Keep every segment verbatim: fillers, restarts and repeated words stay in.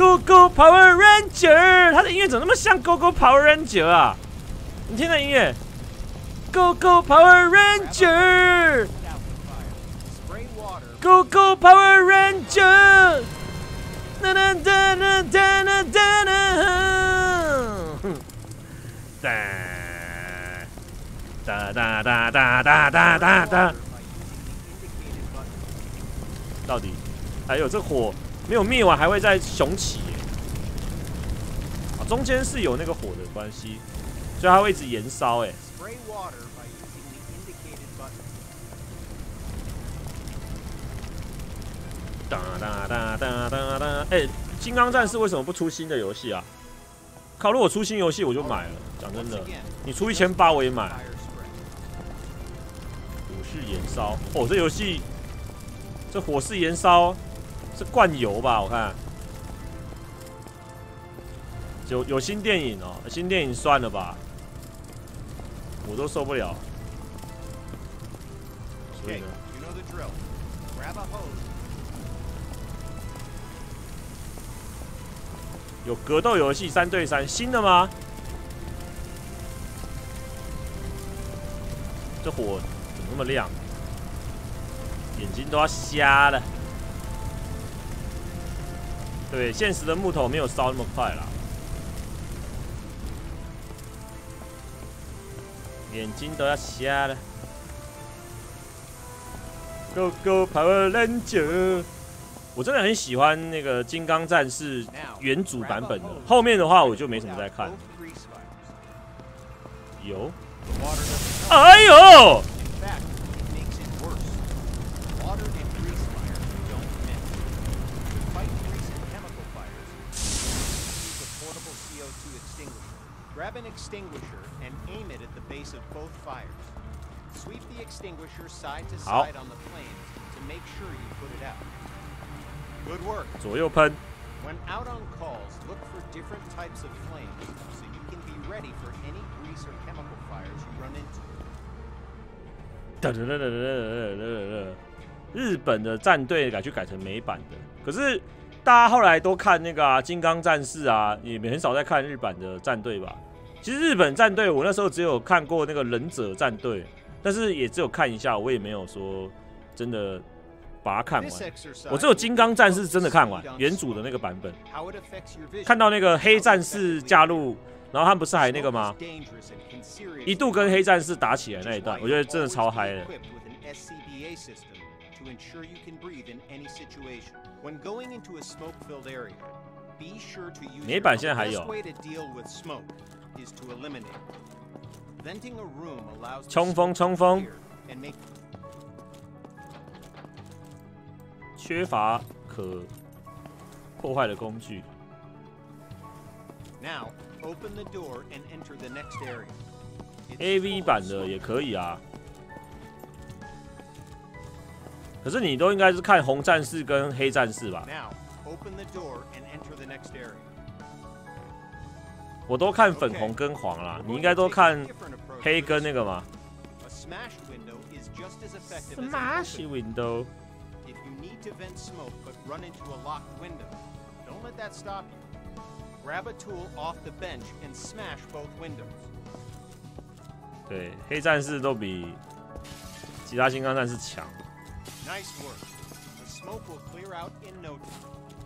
Go Go Power Ranger， 它的音乐怎么那么像 Go Go Power Ranger 啊？你听那音乐 ，Go Go Power Ranger，Go Go Power Ranger， 哒哒哒哒哒哒哒哒哒哒哒哒哒哒哒。到底，还有这火没有灭完，还会再雄起耶。啊，中间是有那个火的关系，所以它会一直延烧哎。哒哒哒哒哒哒！哎，金刚战士为什么不出新的游戏啊？靠，如果出新游戏我就买了。讲真的，你出一千八我也买。火势延烧，哦，这游戏。这火势延烧是灌油吧？我看有有新电影哦，新电影算了吧，我都受不了。所以呢，有格斗游戏三对三，新的吗？这火怎么那么亮？眼睛都要瞎了，对，现实的木头没有烧那么快啦，眼睛都要瞎了。Go Go Power Ranger， 我真的很喜欢那个金刚战士原主版本的，后面的话我就没什么在看。有，哎呦！ Grab an extinguisher and aim it at the base of both fires. Sweep the extinguisher side to side on the flames to make sure you put it out. Good work. 左右喷。 When out on calls, look for different types of flames so you can be ready for any grease or chemical fires you run into. 哒哒哒哒哒哒哒！日本的战队改去改成美版的，可是大家后来都看那个啊，金刚战士啊，也很少在看日版的战队吧。 其实日本战队，我那时候只有看过那个忍者战队，但是也只有看一下，我也没有说真的把它看完。我只有金刚战士真的看完原主的那个版本，看到那个黑战士加入，然后他们不是还那个吗？一度跟黑战士打起来那一段，我觉得真的超嗨的。 美版现在还有。 冲锋，冲锋！缺乏可破坏的工具。A V 版的也可以啊，可是你都应该是看红战士跟黑战士吧？ 我都看粉红跟黄啦，你应该都看黑跟那个嘛 ？Smash window。If you need to vent smoke but run into a locked window, don't let that stop you. Grab a tool off the bench and smash both windows. 对，黑战士都比其他金刚战士强。Nice work. The smoke will clear out in no time.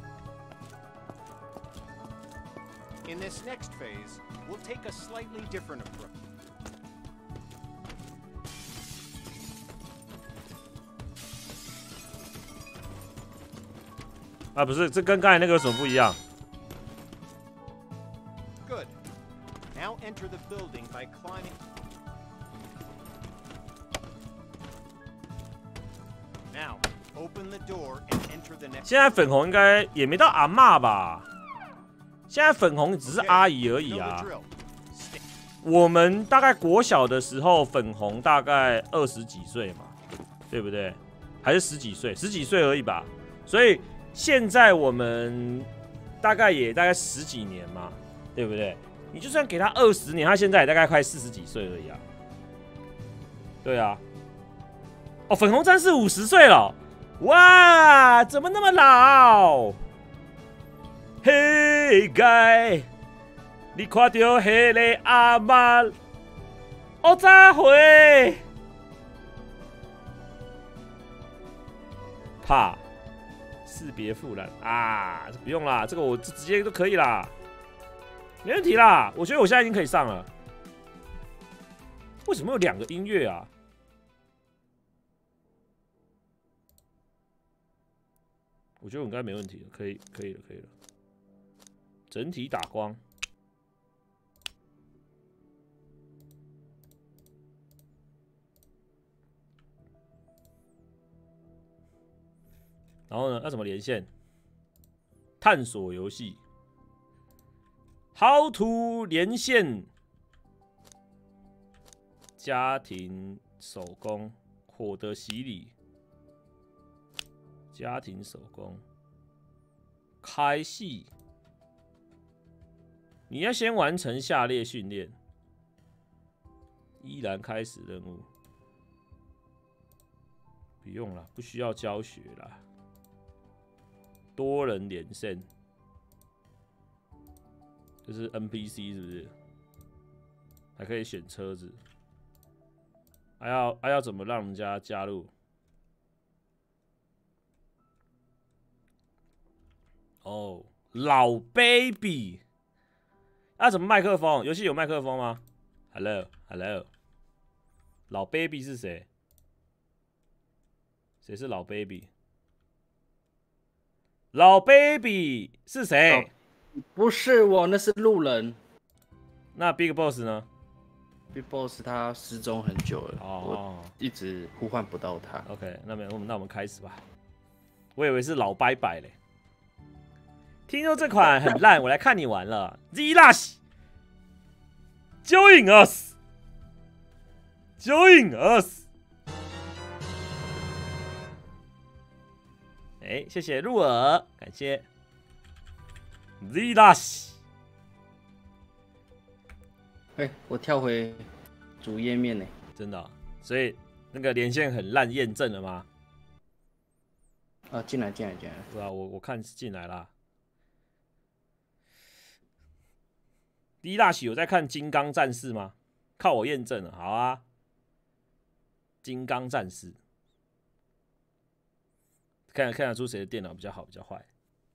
In this next phase, we'll take a slightly different approach. 啊，不是，这跟刚才那个有什么不一样 ？Good. Now enter the building by climbing. Now open the door and enter the next. 现在粉红应该也没到阿嬷吧？ 现在粉红只是阿姨而已啊。我们大概国小的时候，粉红大概二十几岁嘛，对不对？还是十几岁，十几岁而已吧。所以现在我们大概也大概十几年嘛，对不对？你就算给他二十年，他现在也大概快四十几岁而已啊。对啊。哦，粉红战士五十岁了，哇，怎么那么老？ 嘿该，你看到迄个阿嬷，我咋会？怕识别复燃啊？不用啦，这个我直接都可以啦，没问题啦。我觉得我现在已经可以上了。为什么有两个音乐啊？我觉得我应该没问题了，可以，可以了，可以了。整体打光，然后呢，要怎么连线？探索游戏 ，How to 连线？家庭手工，火的洗礼。家庭手工，开戏。你要先完成下列训练。依然开始任务。不用了，不需要教学啦。多人连线，这是 N P C 是不是？还可以选车子。还要还要怎么让人家加入？哦，老 baby， 要、啊、怎么麦克风？游戏有麦克风吗 ？Hello Hello， 老 baby 是谁？谁是老 baby？ 老 baby 是谁、哦？ 不是我，那是路人。 那 Big Boss 呢 ？Big Boss 他失踪很久了， 哦， 我一直呼唤不到他。 OK， 那么那我们开始吧。我以为是老拜拜嘞。听说这款很烂，我来看你玩了。Zlash Join us Join us 哎、欸，谢谢入耳，感谢 Zlash。 哎、欸，我跳回主页面呢。 真的、喔，所以那个连线很烂，验证了吗？ 啊，进来进来进来。 对啊，我我看是进来啦。第一大喜有在看《金刚战士》吗？靠我验证了，好啊。金刚战士，看看得出谁的电脑比较好，比较坏。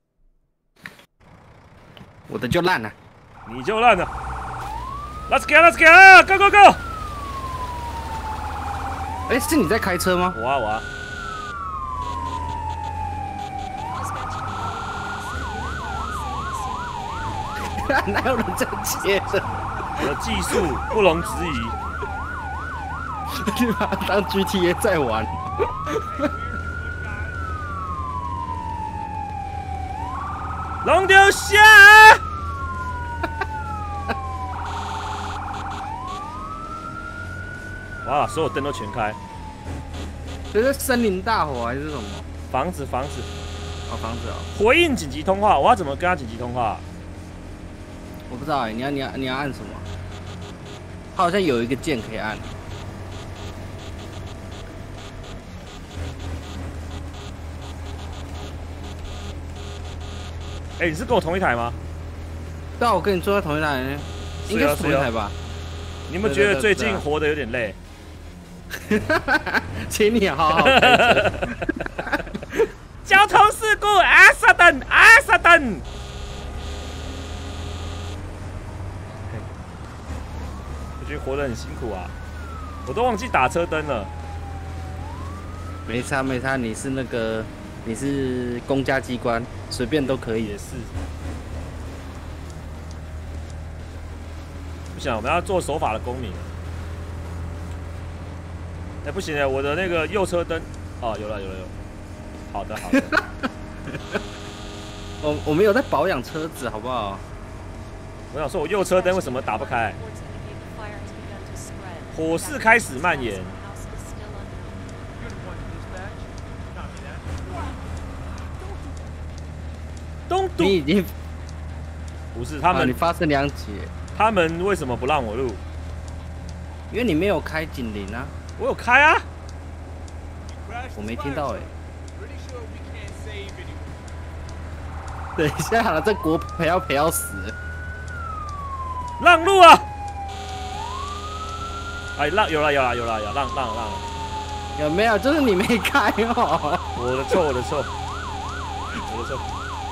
我的就烂了， 你就烂了。Let's go, let's go, go go go！ 哎、欸，是你在开车吗？ 我啊我啊。 哪有人这样接的？ 我的技术不容置疑。 你把它当 G T A 在玩。 龙丢下！哇，所有灯都全开。 这是森林大火还是什么？ 房子房子。 哦，房子哦。 回应紧急通话，我要怎么跟他紧急通话？ 我不知道哎、欸，你要你要你要按什么？它好像有一个键可以按。 哎、欸，你是跟我同一台吗？ 对啊，我跟你坐在同一台呢，应该是同一台吧？ 你有没有觉得最近活得有点累？ 请你好好开车。 交通事故，阿萨登，阿萨登。我觉得活得很辛苦啊，我都忘记打车灯了。 没差没差，你是那个你是公家机关，随便都可以。 也是。不行，我们要做守法的公民。哎、欸，不行哎，我的那个右车灯，哦，有了有了有了。好的好的。 我我们有在保养车子，好不好？ 我想说，我右车灯为什么打不开？火势开始蔓延。东都， 你已经不是他们、 啊，你发生两起。 他们为什么不让我录？ 因为你没有开警铃啊。 我有开啊。 我没听到哎、欸。 等一下了，这国赔要赔要死了。 让路啊！哎，让有了有了有了有让让让了。 有没有？就是你没开哦。 我的错我的错我的错。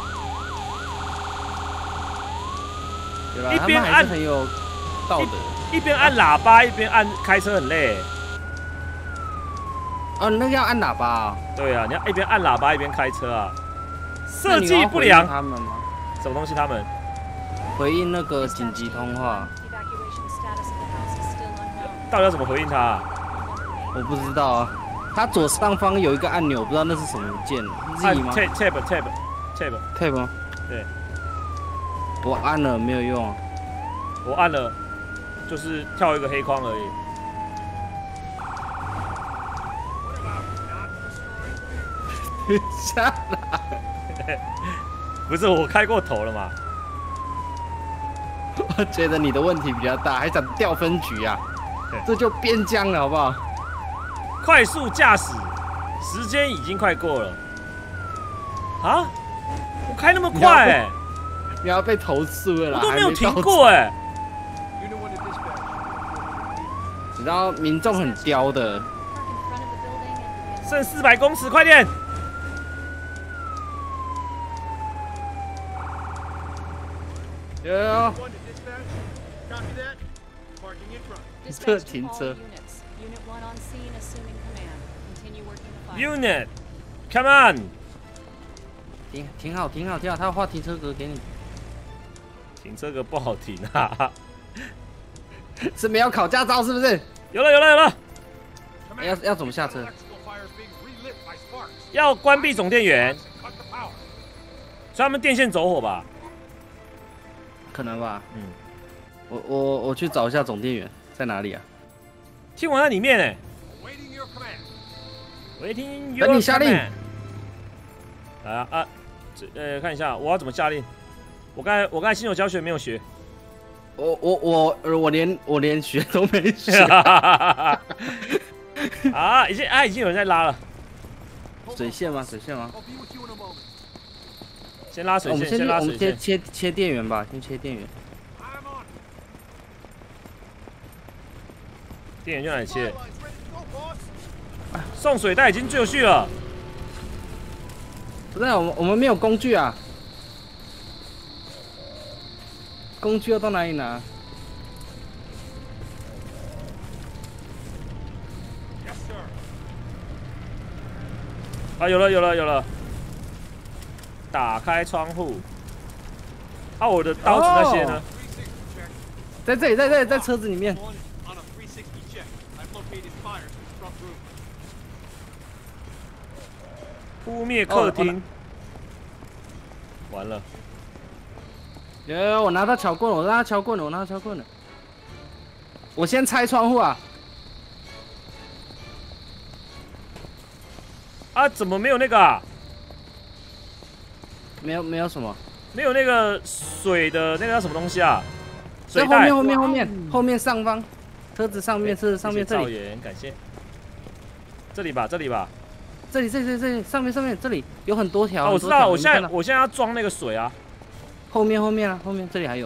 有了， 一边他们还按是很有道德。 一边按喇叭一边按开车很累。 哦，那个要按喇叭啊、 对啊，你要一边按喇叭一边开车啊。 那设你要回应计不良。 他们吗？ 什么东西？他们？ 回应那个紧急通话， Evacuation status of the house is still unknown. 到底要怎么回应他、啊？ 我不知道啊。它左上方有一个按钮，不知道那是什么键按 ，Z 吗 tab tab tab tab。 ？Tab 吗？ 对， 我按了没有用啊。 我按了，就是跳一个黑框而已。 下来， 不是我开过头了嘛？ 我觉得你的问题比较大，还想调分局啊？这就边疆了，好不好？ 快速驾驶，时间已经快过了。啊？我开那么快哎、欸， 你要被投诉了啦！ 我都没有停还到过哎、欸。 Unit one to dispatch. 你知道民众很刁的， Park in front of the building and begin. 剩四百公尺，快点！ 有有有 One to dispatch. Copy that. Parking in front. Dispatch to 停 all 车 units. Unit one on scene, assuming command. Continue working the fire. Unit, come on！ 停停好停好停好，他要画停车格给你。 停这个不好停啊！ 是没有考驾照是不是？ 有了有了有了， Command, 要要怎么下车？ electrical fire is being relit by sparks. 要关闭总电源， Cut the power. 所以他们电线走火吧？ 可能吧。 嗯， 我我我去找一下总电源在哪里啊？ 听完在里面呢、欸。 Awaiting your command. 我一听等你下令。 来啊啊！这呃，看一下我要怎么下令。我刚才我刚才新手教学没有学。 我我我呃我连我连学都没学。 啊，已经啊已经有人在拉了， 水线吗？水线吗？ I'll be with you in a moment. 先拉水线， 我们先去我们切先拉水线。 切切电源吧，先切电源。 I'm on. 电源去哪里切 Fire？lines ready to go, boss. 送水带已经就绪了。 不是我们我们没有工具啊，工具要到哪里拿？ Yes, sir. 啊，有了有了有了。打开窗户。啊，我的刀子那些呢？ three sixty check. 在这里，在这里，在车子里面。 One on a three sixty check. I've located fires in the front room. 扑灭客厅。完了， 有有有，我拿到撬棍了，我拿到撬棍了，我拿到撬棍了。我先拆窗户啊！ 啊，怎么没有那个啊？ 没有没有什么， 没有那个水的那个叫什么东西啊？水带在后面。后面后面后面上方，车子上面，车子上面这里， 谢谢赵岩，感谢。这里吧，这里吧。 这里这里这里这里上面上面这里有很多条。 啊，我知道， 很多条我现在你看到我现在要装那个水啊。 后面后面啊，后面这里还有。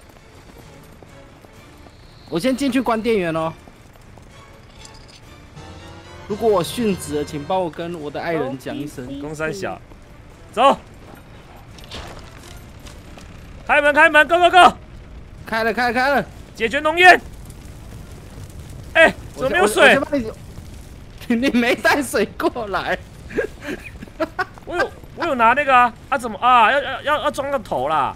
我先进去关电源哦。如果我殉职了，请帮我跟我的爱人讲一声。 公三小，走。开门，开门，Go Go Go！ 开了开了开了。 解决浓烟。哎，怎么没有水？ 我先帮你，你没带水过来。 我有，我有拿那个啊，啊怎么啊？要要要要装个头啦。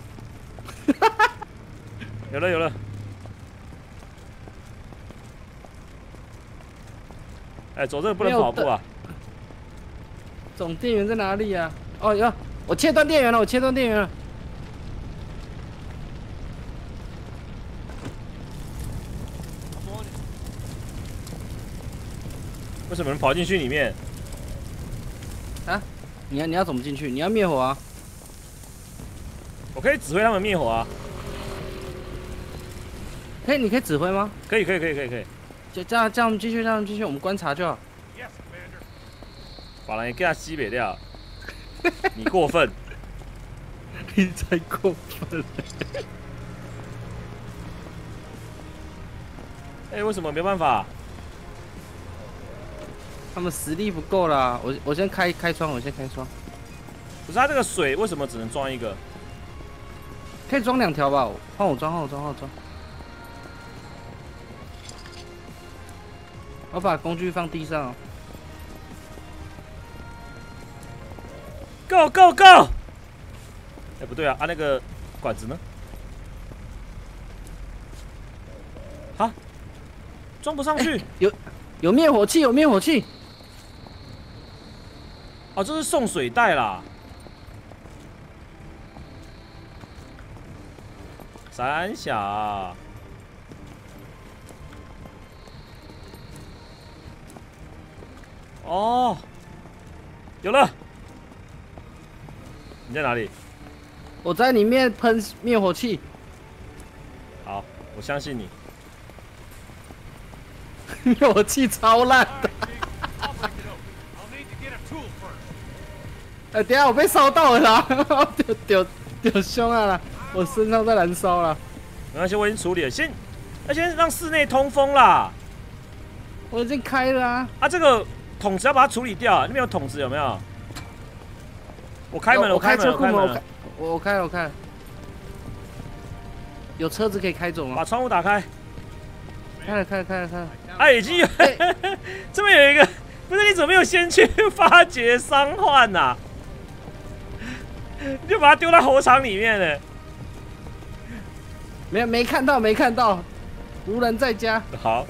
有了有了。哎，走这个不能跑步啊。 总电源在哪里呀、啊？哦哟，我切断电源了，我切断电源了。 为什么能跑进去里面？ 啊？你要你要怎么进去？你要灭火啊？ 我可以指挥他们灭火啊。 可以，你可以指挥吗？ 可以可以可以可以可以。 就这样，这样继续，这样继续，我们观察就好。 Yes, Commander. 把人给他西北掉，你过分。 你才过分。 哎、欸，为什么没办法？ 他们实力不够啦。我我先开开窗，我先开窗。 不是他这个水为什么只能装一个？ 可以装两条吧？换我装，换我装，换我装。我把工具放地上。 Go go go！ 哎、欸，不对啊，啊那个管子呢？啊，装不上去。 欸、有有灭火器，有灭火器。 哦，这是送水袋啦。三小。哦，有了。你在哪里？ 我在里面喷灭火器。 好，我相信你。 灭火器超烂的。哎、欸，等一下我被烧到了啦！丢丢丢凶啊啦！我身上在燃烧了。 没关系，我已经处理了。先，要先让室内通风啦。 我已经开了啊！ 啊，这个桶子要把它处理掉。那边有桶子有没有？我开门了，我开门了，我开门了。 我我开了，我开了。有车子可以开走吗？ 把窗户打开。 开了，开了，开了，开了。 啊，已经有。欸、这边有一个，不是你怎么没有先去发掘伤患呐、啊？你就把它丢到火场里面了。 没没看到，没看到，无人在家。 好。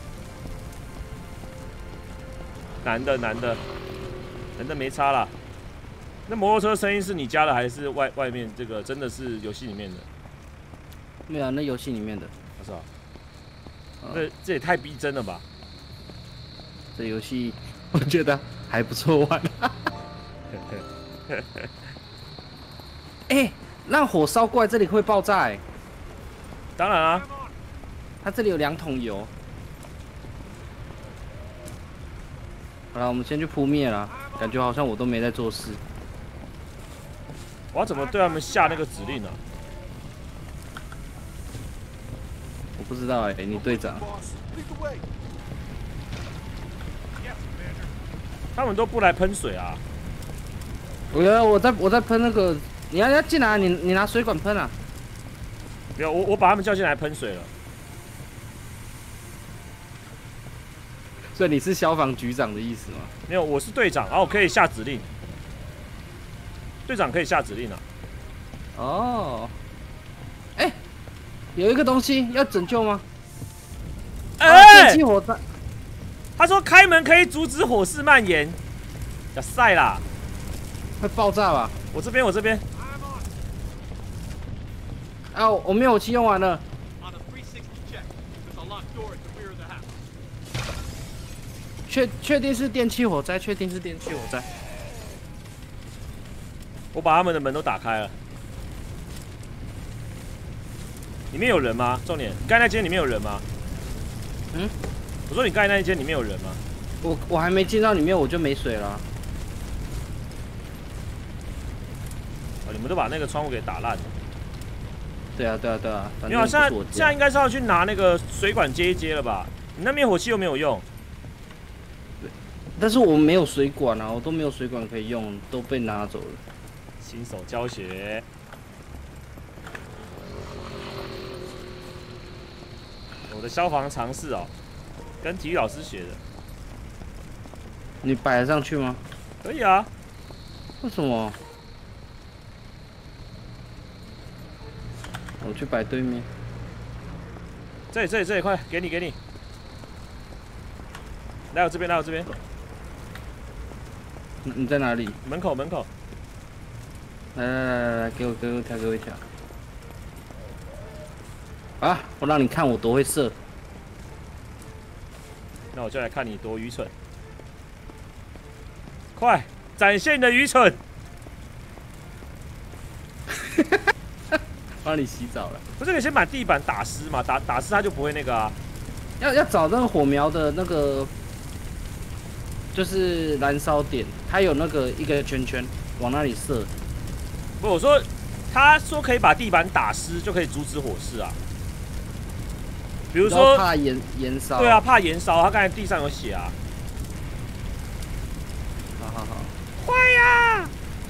男的，男的，男的没差啦。那摩托车声音是你家的还是外外面这个真的是游戏里面的？ 没有，那游戏里面的。 是吧？这这也太逼真了吧！ 这游戏我觉得还不错玩。哎、欸，让火烧过来这里会爆炸哎、欸！ 当然啊， 它这里有两桶油。好了，我们先去扑灭了。感觉好像我都没在做事。 我要怎么对他们下那个指令呢、啊？ 我不知道哎、欸，你队长。 他们都不来喷水啊！ 我要我在我在喷那个，你要要进来，你你拿水管喷啊！ 没有，我我把他们叫进来喷水了。 所以你是消防局长的意思吗？ 没有，我是队长，然后我可以下指令。队长可以下指令啊。 哦。哎、欸，有一个东西要拯救吗？ 哎、欸！ 电气火灾。 他说开门可以阻止火势蔓延。要晒啦！ 会爆炸吧？ 我这边，我这边。 啊，我灭火器用完了。确确定是电气火灾，确定是电气火灾。 我把他们的门都打开了。里面有人吗？重点，刚才那间里面有人吗？ 嗯？ 我说你刚才那一间里面有人吗？ 我我还没进到里面，我就没水了。 哦，你们都把那个窗户给打烂了。 对啊，对啊，对啊。 没有，现在现在应该是要去拿那个水管接一接了吧？你那灭火器又没有用。 但是我没有水管啊，我都没有水管可以用，都被拿走了。 新手教学。我的消防常识哦，跟体育老师学的。 你摆得上去吗？ 可以啊。 为什么？我去摆对面。 这里，这里，这里，快给你，给你。来我这边，来我这边。 你你在哪里？ 门口，门口。 来来来来来，给我给我一条，给我一条。啊！我让你看我多会射。 那我就来看你多愚蠢。快，展现你的愚蠢！ 帮你洗澡了。 不是，你先把地板打湿嘛，打打湿它就不会那个啊。 要要找那个火苗的那个，就是燃烧点，它有那个一个圈圈，往那里射。 不，我说他说可以把地板打湿，就可以阻止火势啊。比如然后说， 怕燃燃烧。 对啊，，怕燃烧。他刚才地上有写啊。 好好好， 快呀！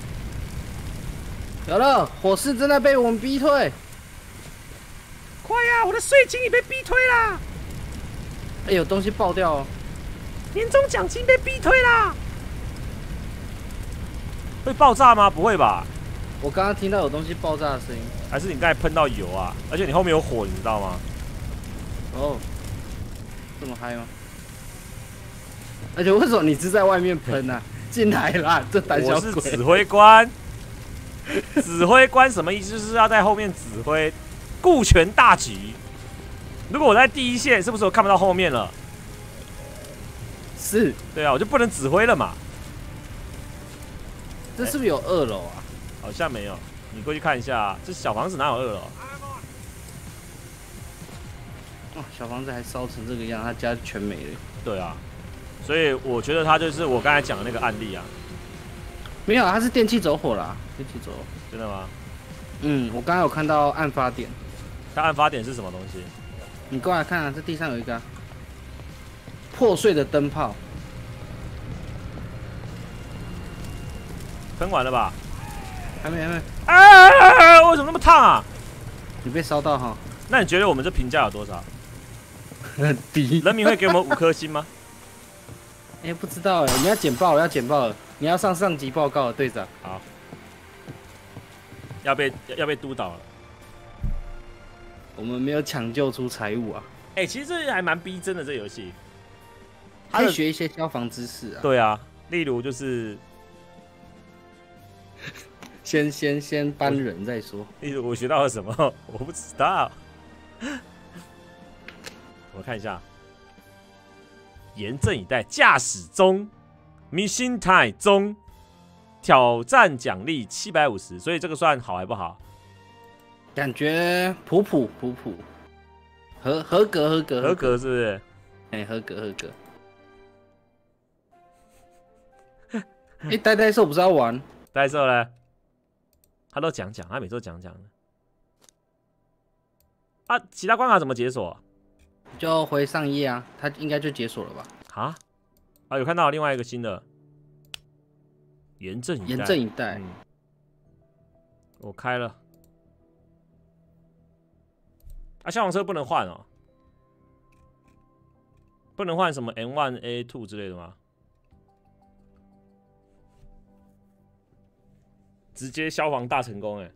有了，火势正在被我们逼退。 快呀！我的税金也被逼退啦， 哎，有东西爆掉哦。 年终奖金被逼退啦。会爆炸吗？不会吧？ 我刚刚听到有东西爆炸的声音。 还是你刚才喷到油啊？而且你后面有火，你知道吗？ 哦，这么嗨吗？而且为什么你是在外面喷啊？进来啦，这胆小我是指鬼！ 挥官。指挥官什么意思？就是要在后面指挥，顾全大局。如果我在第一线，是不是我看不到后面了？ 是， 对啊，我就不能指挥了嘛。 这是不是有二楼啊？ 好像没有，你过去看一下啊。这小房子哪有二楼？ 哦，小房子还烧成这个样，他家全没了。 对啊，所以我觉得他就是我刚才讲的那个案例啊。 没有，他是电器走火啦，电器走火。 真的吗？ 嗯，我刚刚有看到案发点， 它案发点是什么东西？ 你过来看啊，这地上有一个、啊、破碎的灯泡。 喷完了吧？ 还没，还没， 哎，为什么那么烫啊？ 你被烧到哈？ 那你觉得我们这评价有多少？ 很低。 人民会给我们五颗星吗？ 哎、不知道哎，我们要简报，我要简报了，你要上上级报告了，队长。 好，要被要被督导了。 我们没有抢救出财物啊， 哎、欸，其实这还蛮逼真的，这游戏。 可以学一些消防知识啊。 对啊，例如就是先先先搬人再说。 例如我学到了什么？我不知道。我看一下，严阵以待，驾驶中 ，mission time 中，挑战奖励七百五十，所以这个算好还不好？ 感觉普普普普，合合格合格合格是不是？ 哎、欸，合格合格。哎、欸，呆呆兽不是要玩？ 呆兽呢？他都讲讲，他每次都讲讲的。啊，其他关卡怎么解锁？ 就回上页啊，他应该就解锁了吧？ 啊？啊，有看到另外一个新的，严阵以待。 严阵以待。 嗯，我开了。啊，消防车不能换哦，不能换什么 N 一 A 二 之类的吗？直接消防大成功哎！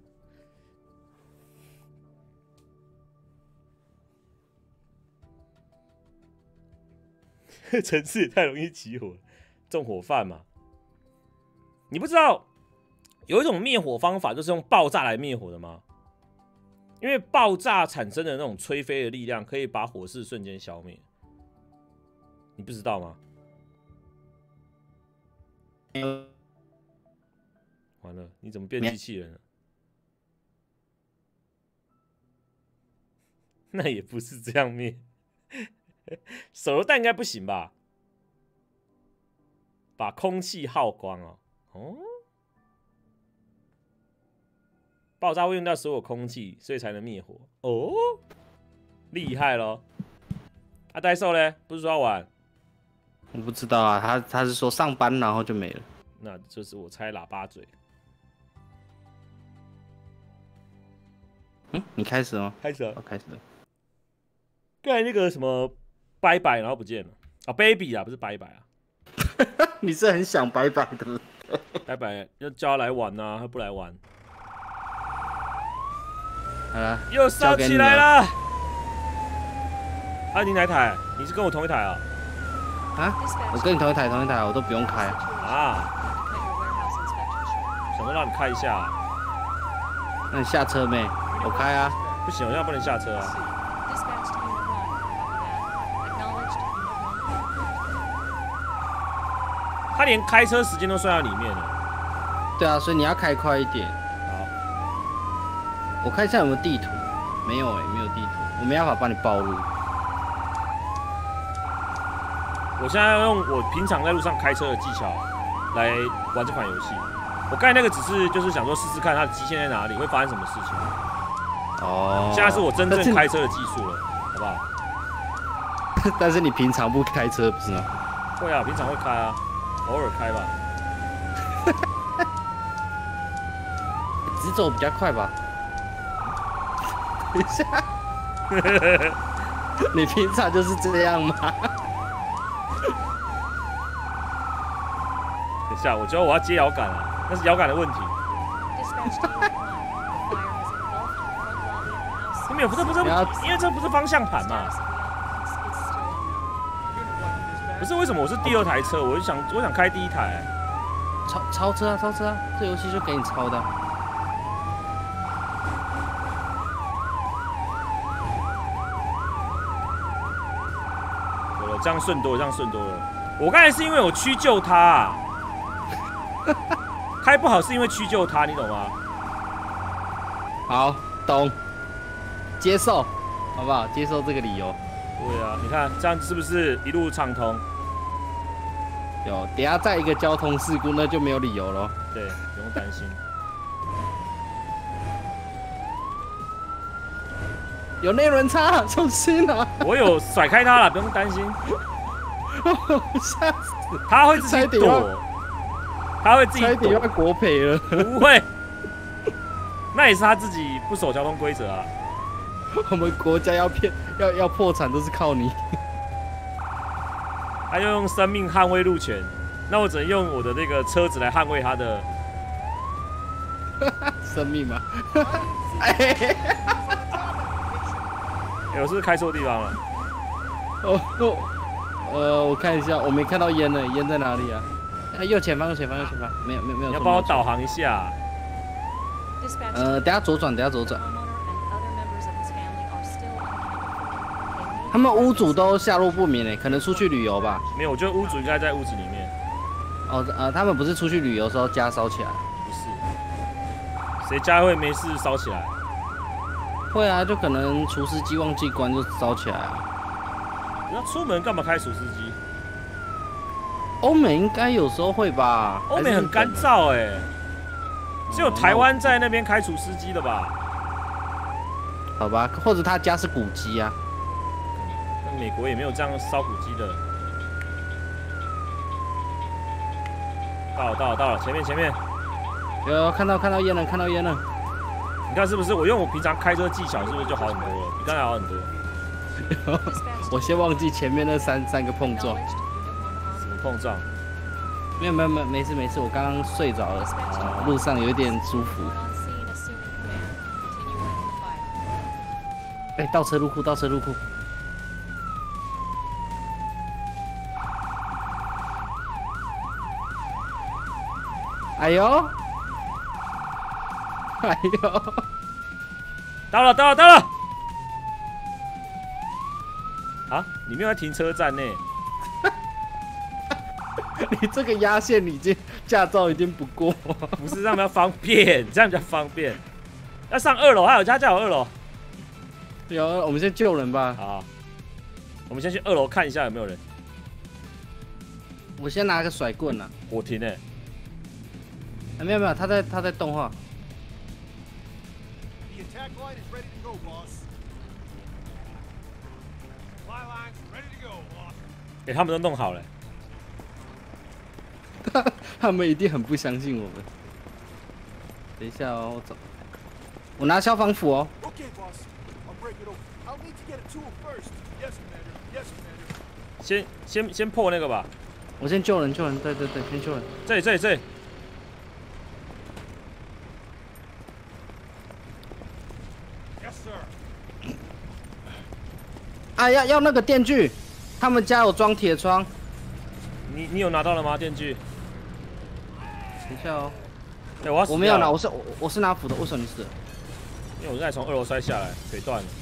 城市也太容易起火了，纵火犯嘛。你不知道有一种灭火方法，就是用爆炸来灭火的吗？因为爆炸产生的那种吹飞的力量，可以把火势瞬间消灭。你不知道吗？完了，你怎么变机器人了？那也不是这样灭。手榴弹应该不行吧？把空气耗光哦。哦，爆炸会用掉所有空气，所以才能灭火。哦，厉害咯。啊，呆兽嘞，不是说要玩？ 我不知道啊，他他是说上班然后就没了。 那就是我猜喇叭嘴。 嗯，你开始了吗？ 开始了， 哦，开始了。 刚才那个什么拜拜，然后不见了啊 ，baby 啊，不是拜拜啊。 你是很想拜拜的。 拜拜，要叫他来玩呐、啊，他不来玩。 好了， 又烧起来了。啊，你哪台？你是跟我同一台啊？ 啊，我跟你同一台，同一台，我都不用开。 啊，想说让你开一下。 那你下车没？我开啊。 不行，我现在不能下车啊。他连开车时间都算在里面了。 对啊，所以你要开快一点。 好， 我看一下有没有地图。没有哎、欸，没有地图，我没办法帮你暴露。 我现在要用我平常在路上开车的技巧来玩这款游戏。 我刚才那个只是就是想说试试看它的极限在哪里，会发生什么事情。 哦， 现在是我真正开车的技术了，好不好？ 但是你平常不开车不是吗？ 会啊，平常会开啊，偶尔开吧。 直走比较快吧？等一下，你平常就是这样吗？ 等一下，我觉得我要接摇杆啊，那是摇杆的问题。 Dispatch to Unit one. The fire has engulfed the front lobby of the house. 没有，不是不是， 你要因为这不是方向盘嘛。 Status of the occupants is still unknown. 不是为什么我是第二台车，我就想我想开第一台。 超超车啊，超车啊！这游戏就给你超的。 有了，这样顺多了，这样顺多了。我刚才是因为我屈就他、啊，开不好是因为屈就他，你懂吗？ 好，懂，接受，好不好？接受这个理由。 对啊，你看这样是不是一路畅通？ 有，等下再一个交通事故，那就没有理由了。 对，不用担心。 有内轮差，小心啊！ 我有甩开他了，不用担心。 吓死！ 他会自己躲，他会自己差一点要躲， 国赔了。 不会。那也是他自己不守交通规则啊。 我们国家要骗要要破产都是靠你。 他就用生命捍卫路权，那我只能用我的那个车子来捍卫他的生命嘛。 哎、我是不是开错地方了？ 哦哦，呃，我看一下，我没看到烟呢，烟在哪里啊？啊，右前方，右前方，右前方，没有没有没有。 你要帮我导航一下。 Dispatch to 呃，等下左转，等下左转。 homeowner and other members of his family are still unaccounted for. They need 他们屋主都下落不明诶，可能出去旅游吧。 没有，我觉得屋主应该在屋子里面。 哦，呃，他们不是出去旅游的时候家烧起来？ 不是，谁家会没事烧起来？ 会啊，就可能除湿机忘记关就烧起来啊。 你要出门干嘛开除湿机？ 欧美应该有时候会吧？ 欧美很干燥哎、只有台湾在那边开除湿机的吧？ 好吧，或者他家是古迹啊。 那美国也没有这样烧古机的。到了到了到了，前面前面， 有看到看到烟了，看到烟了。 你看是不是？我用我平常开车技巧，是不是就好很多了？比刚才好很多。 dispatch 我先忘记前面那三三个碰撞， knowledge to Unit one 什么 hospital. 碰撞？ 没有没有没有没事没事，我刚刚睡着了， 哦路上有一点舒服。 On scene assuming command. Continue working the fire. 哎、倒车入库，倒车入库。哎呦，哎呦， 到了到了到了！啊，你没有在停车站呢？ 你这个压线已经驾照已经不过。 不是，这样比较方便，这样比较方便。要上二楼，还有家家有二楼。 有，我们先救人吧。 好，我们先去二楼看一下有没有人。 我先拿个甩棍啊。 火停诶， 啊，没有没有，他在他在动画。 The attack line is ready to go, boss. Supply lines ready to go, boss. 哎、他们都弄好了。 他们一定很不相信我们。等一下哦，我走。我拿消防斧哦。 Okay, boss. I'll break it open. I'll need to get a tool first. Yes, Commander. Yes, Commander. 先先先破那个吧。 我先救人，救人，对对对，先救人。 这里这里这里。 Yes, sir. 啊，要要那个电锯，他们家有装铁窗。 你你有拿到了吗？电锯？ 等一下哦， 哎、我要死我没有拿， 掉了我是我我是拿斧的，为什么你死了？ 因为我刚才从二楼摔下来，腿断了。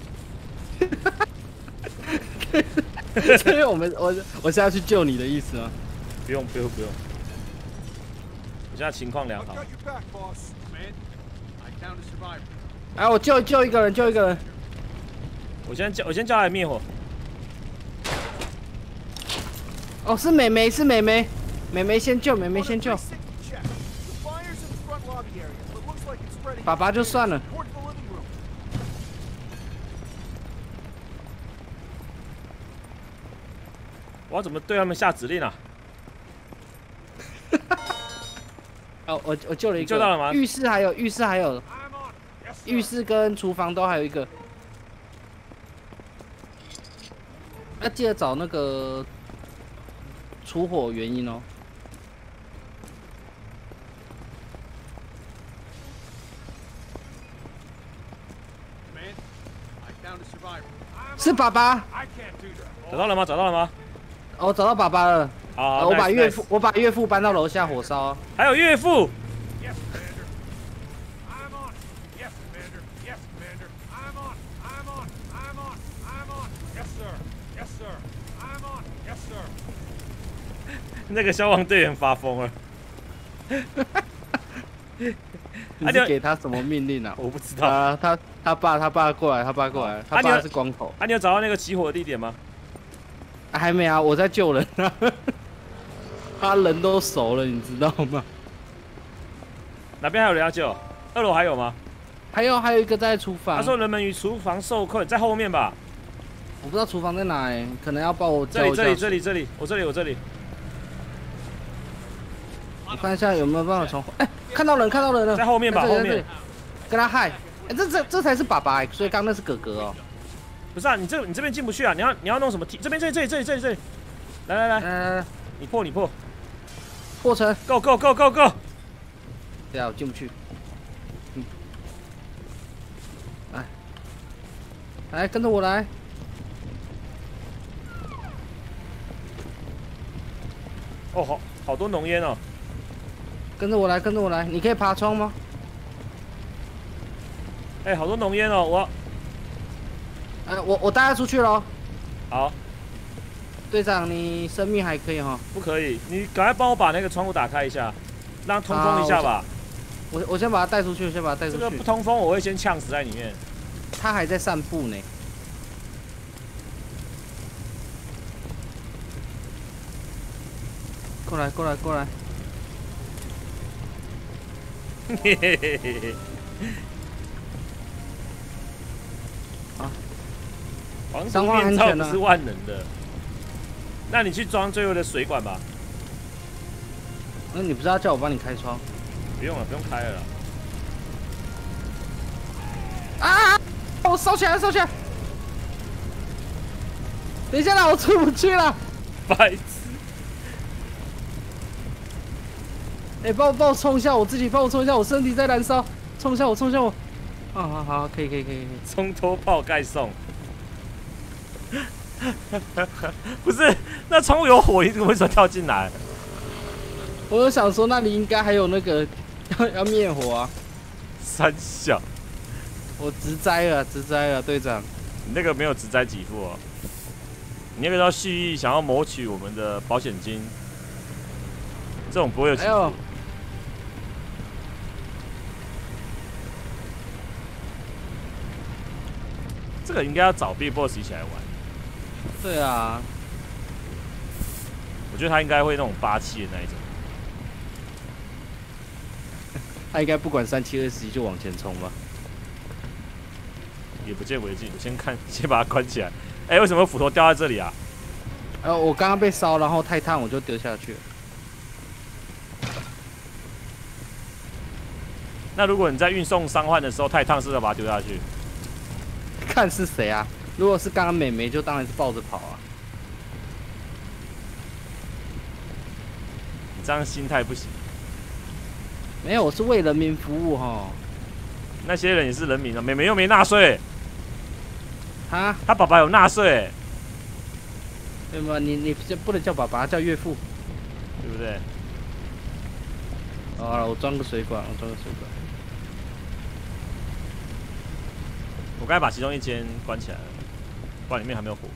所以我们我我是要去救你的意思吗？ 不用不用不用，我现在情况良 I've 好。 got your back, boss. Man, I count a survivor. 哎，我救救一个人，救一个人。 我先叫我先叫他来灭火。 哦，是美眉，是美眉，美眉先救，美眉先救。 Safety check. The fire the area, but looks like it's spreading. 爸爸就算了。 Towards the living room. 我要怎么对他们下指令啊？ 哦，我我救了一个。 救到了吗浴室还有，浴室还有， I'm on. Yes, sir. 浴室跟厨房都还有一个。要记得找那个出火原因哦。 Man, I found a survivor. I'm 是爸爸， I can't do that. 找到了吗？找到了吗？ 哦，找到爸爸了。 好， 呃我把 nice， 岳 nice 父，我把岳父搬到楼下火烧。 还有岳父， Yes, Commander. I'm on. Yes, Commander. Yes, Commander. I'm on. I'm on. I'm on. I'm on. Yes, sir. Yes, sir. I'm on. Yes, sir. 那个消防队员发疯了。 你是给他什么命令啊？ 我不知道。 啊，他他爸他爸过来，他爸过来，他啊你有爸是光头。 啊，你有找到那个起火的地点吗？ 啊还没啊，我在救人啊。他人都熟了，你知道吗？ 哪边还有人要救？二楼还有吗？ 还有还有一个在厨房。 他说人们与厨房受困，在后面吧。 我不知道厨房在哪哎，可能要帮我这里这里这里。 里这里，我这里我这里。 我看一下有没有办法从哎、看到人看到人了， 在后面吧在这里后面在这里跟他嗨，哎、这这这才是爸爸哎，所以刚刚那是哥哥哦。 不是啊，你这你这边进不去啊！你要你要弄什么梯？这边这里这里这里这里这里，来来来， 呃， 你破你破破城， ，Go Go Go Go Go！ 对啊，我进不去。嗯，来，来跟着我来。 哦，好好多浓烟哦。 跟着我来，跟着我来，你可以爬窗吗？ 哎、好多浓烟哦！我哎、我我带他出去喽。 好， 队长，你生命还可以哈。 不可以，你赶快帮我把那个窗户打开一下，让通风一下吧。 我我先把他带出去，我先把他带出去这个不。通风，我会先呛死在里面。 他还在散步呢。过来，过来，过来。 嘿嘿嘿嘿嘿。 好， 防伤患毒面罩安全啊不是万能的，那你去装最后的水管吧。 那你不是要叫我帮你开窗？ 不用了，不用开了啦。 啊！我烧起来了，烧起来！等一下啦，我出不去了。 白痴！ 哎、帮我帮我冲一下，我自己帮我冲一下，我身体在燃烧，冲一下我，冲一下我。啊，好好，可以可以可以可以。 冲脱泡盖送。不是，那窗户有火，你怎么为什么跳进来？ 我有想说那里应该还有那个要要灭火啊。 三小， 我直栽了，直栽了，队长。 你那个没有直栽给付哦，你那个叫蓄意想要谋取我们的保险金，这种不会有给付。 哎呦， 这个应该要找 Big Boss 一起来玩， 对啊， 我觉得他应该会那种霸气的那一种。 他应该不管三七二十一就往前冲吧。 也不见为净，我先看，先把它关起来。哎、为什么斧头掉在这里啊？ 呃，我刚刚被烧，然后太烫，我就丢下去了。 那如果你在运送伤患的时候太烫，是不是要把它丢下去？ 看是谁啊？如果是刚刚美眉，就当然是抱着跑啊。 你这样心态不行。 没有，我是为人民服务哈。 那些人也是人民啊，妹妹又没纳税， 啊？ 他爸爸有纳税， 没有，你你不能叫爸爸，叫岳父。 对不对？ 好了，我装个水管，我装个水管。 我刚才把其中一间关起来了，不然里面还没有火。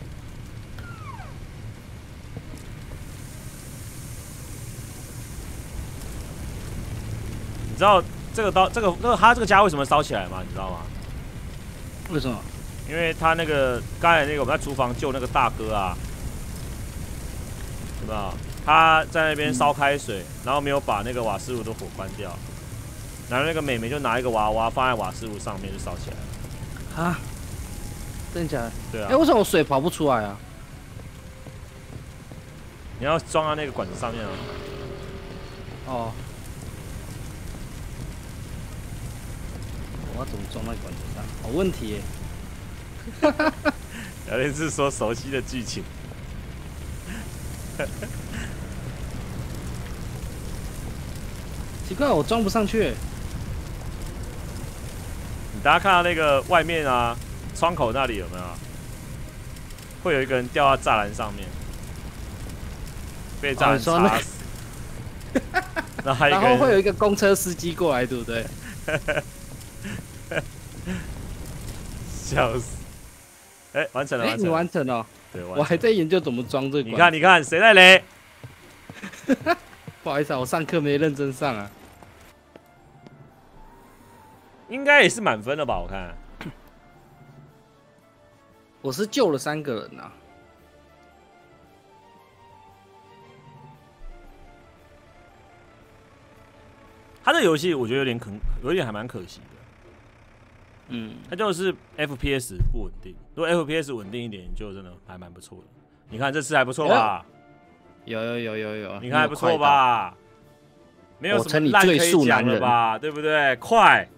你知道这个刀，这个这个他这个家为什么烧起来吗？你知道吗？ 为什么？ 因为他那个刚才那个我们在厨房救那个大哥啊，有没有？他在那边烧开水，然后没有把那个瓦斯炉的火关掉， 然后那个妹妹就拿一个娃娃放在瓦斯炉上面就烧起来了。 啊？真的假的？ 对啊。 哎、欸，为什么我水跑不出来啊？ 你要装在那个管子上面啊。 哦。我要怎么装在管子上？好问题耶。 聊天室说熟悉的剧情。 奇怪，我装不上去。 你大家看到那个外面啊，窗口那里有没有？会有一个人掉到栅栏上面，被栅栏插死。哦那個、然后会有一个公车司机过来，对不对？ 笑死！哎、欸，完成了，完成了。 你完成了。 对， 我还在研究怎么装这个。 你看，你看，谁在雷？ 不好意思啊，我上课没认真上啊。 应该也是满分了吧？我看。 我是救了三个人啊。 他这游戏我觉得有点可，有点还蛮可惜的。 嗯， 它就是 F P S 不稳定。如果 F P S 稳定一点，就真的还蛮不错的。你看这次还不错吧？ 有有有有有， 你看还不错吧？没有什么烂可以讲了吧？对不对？快，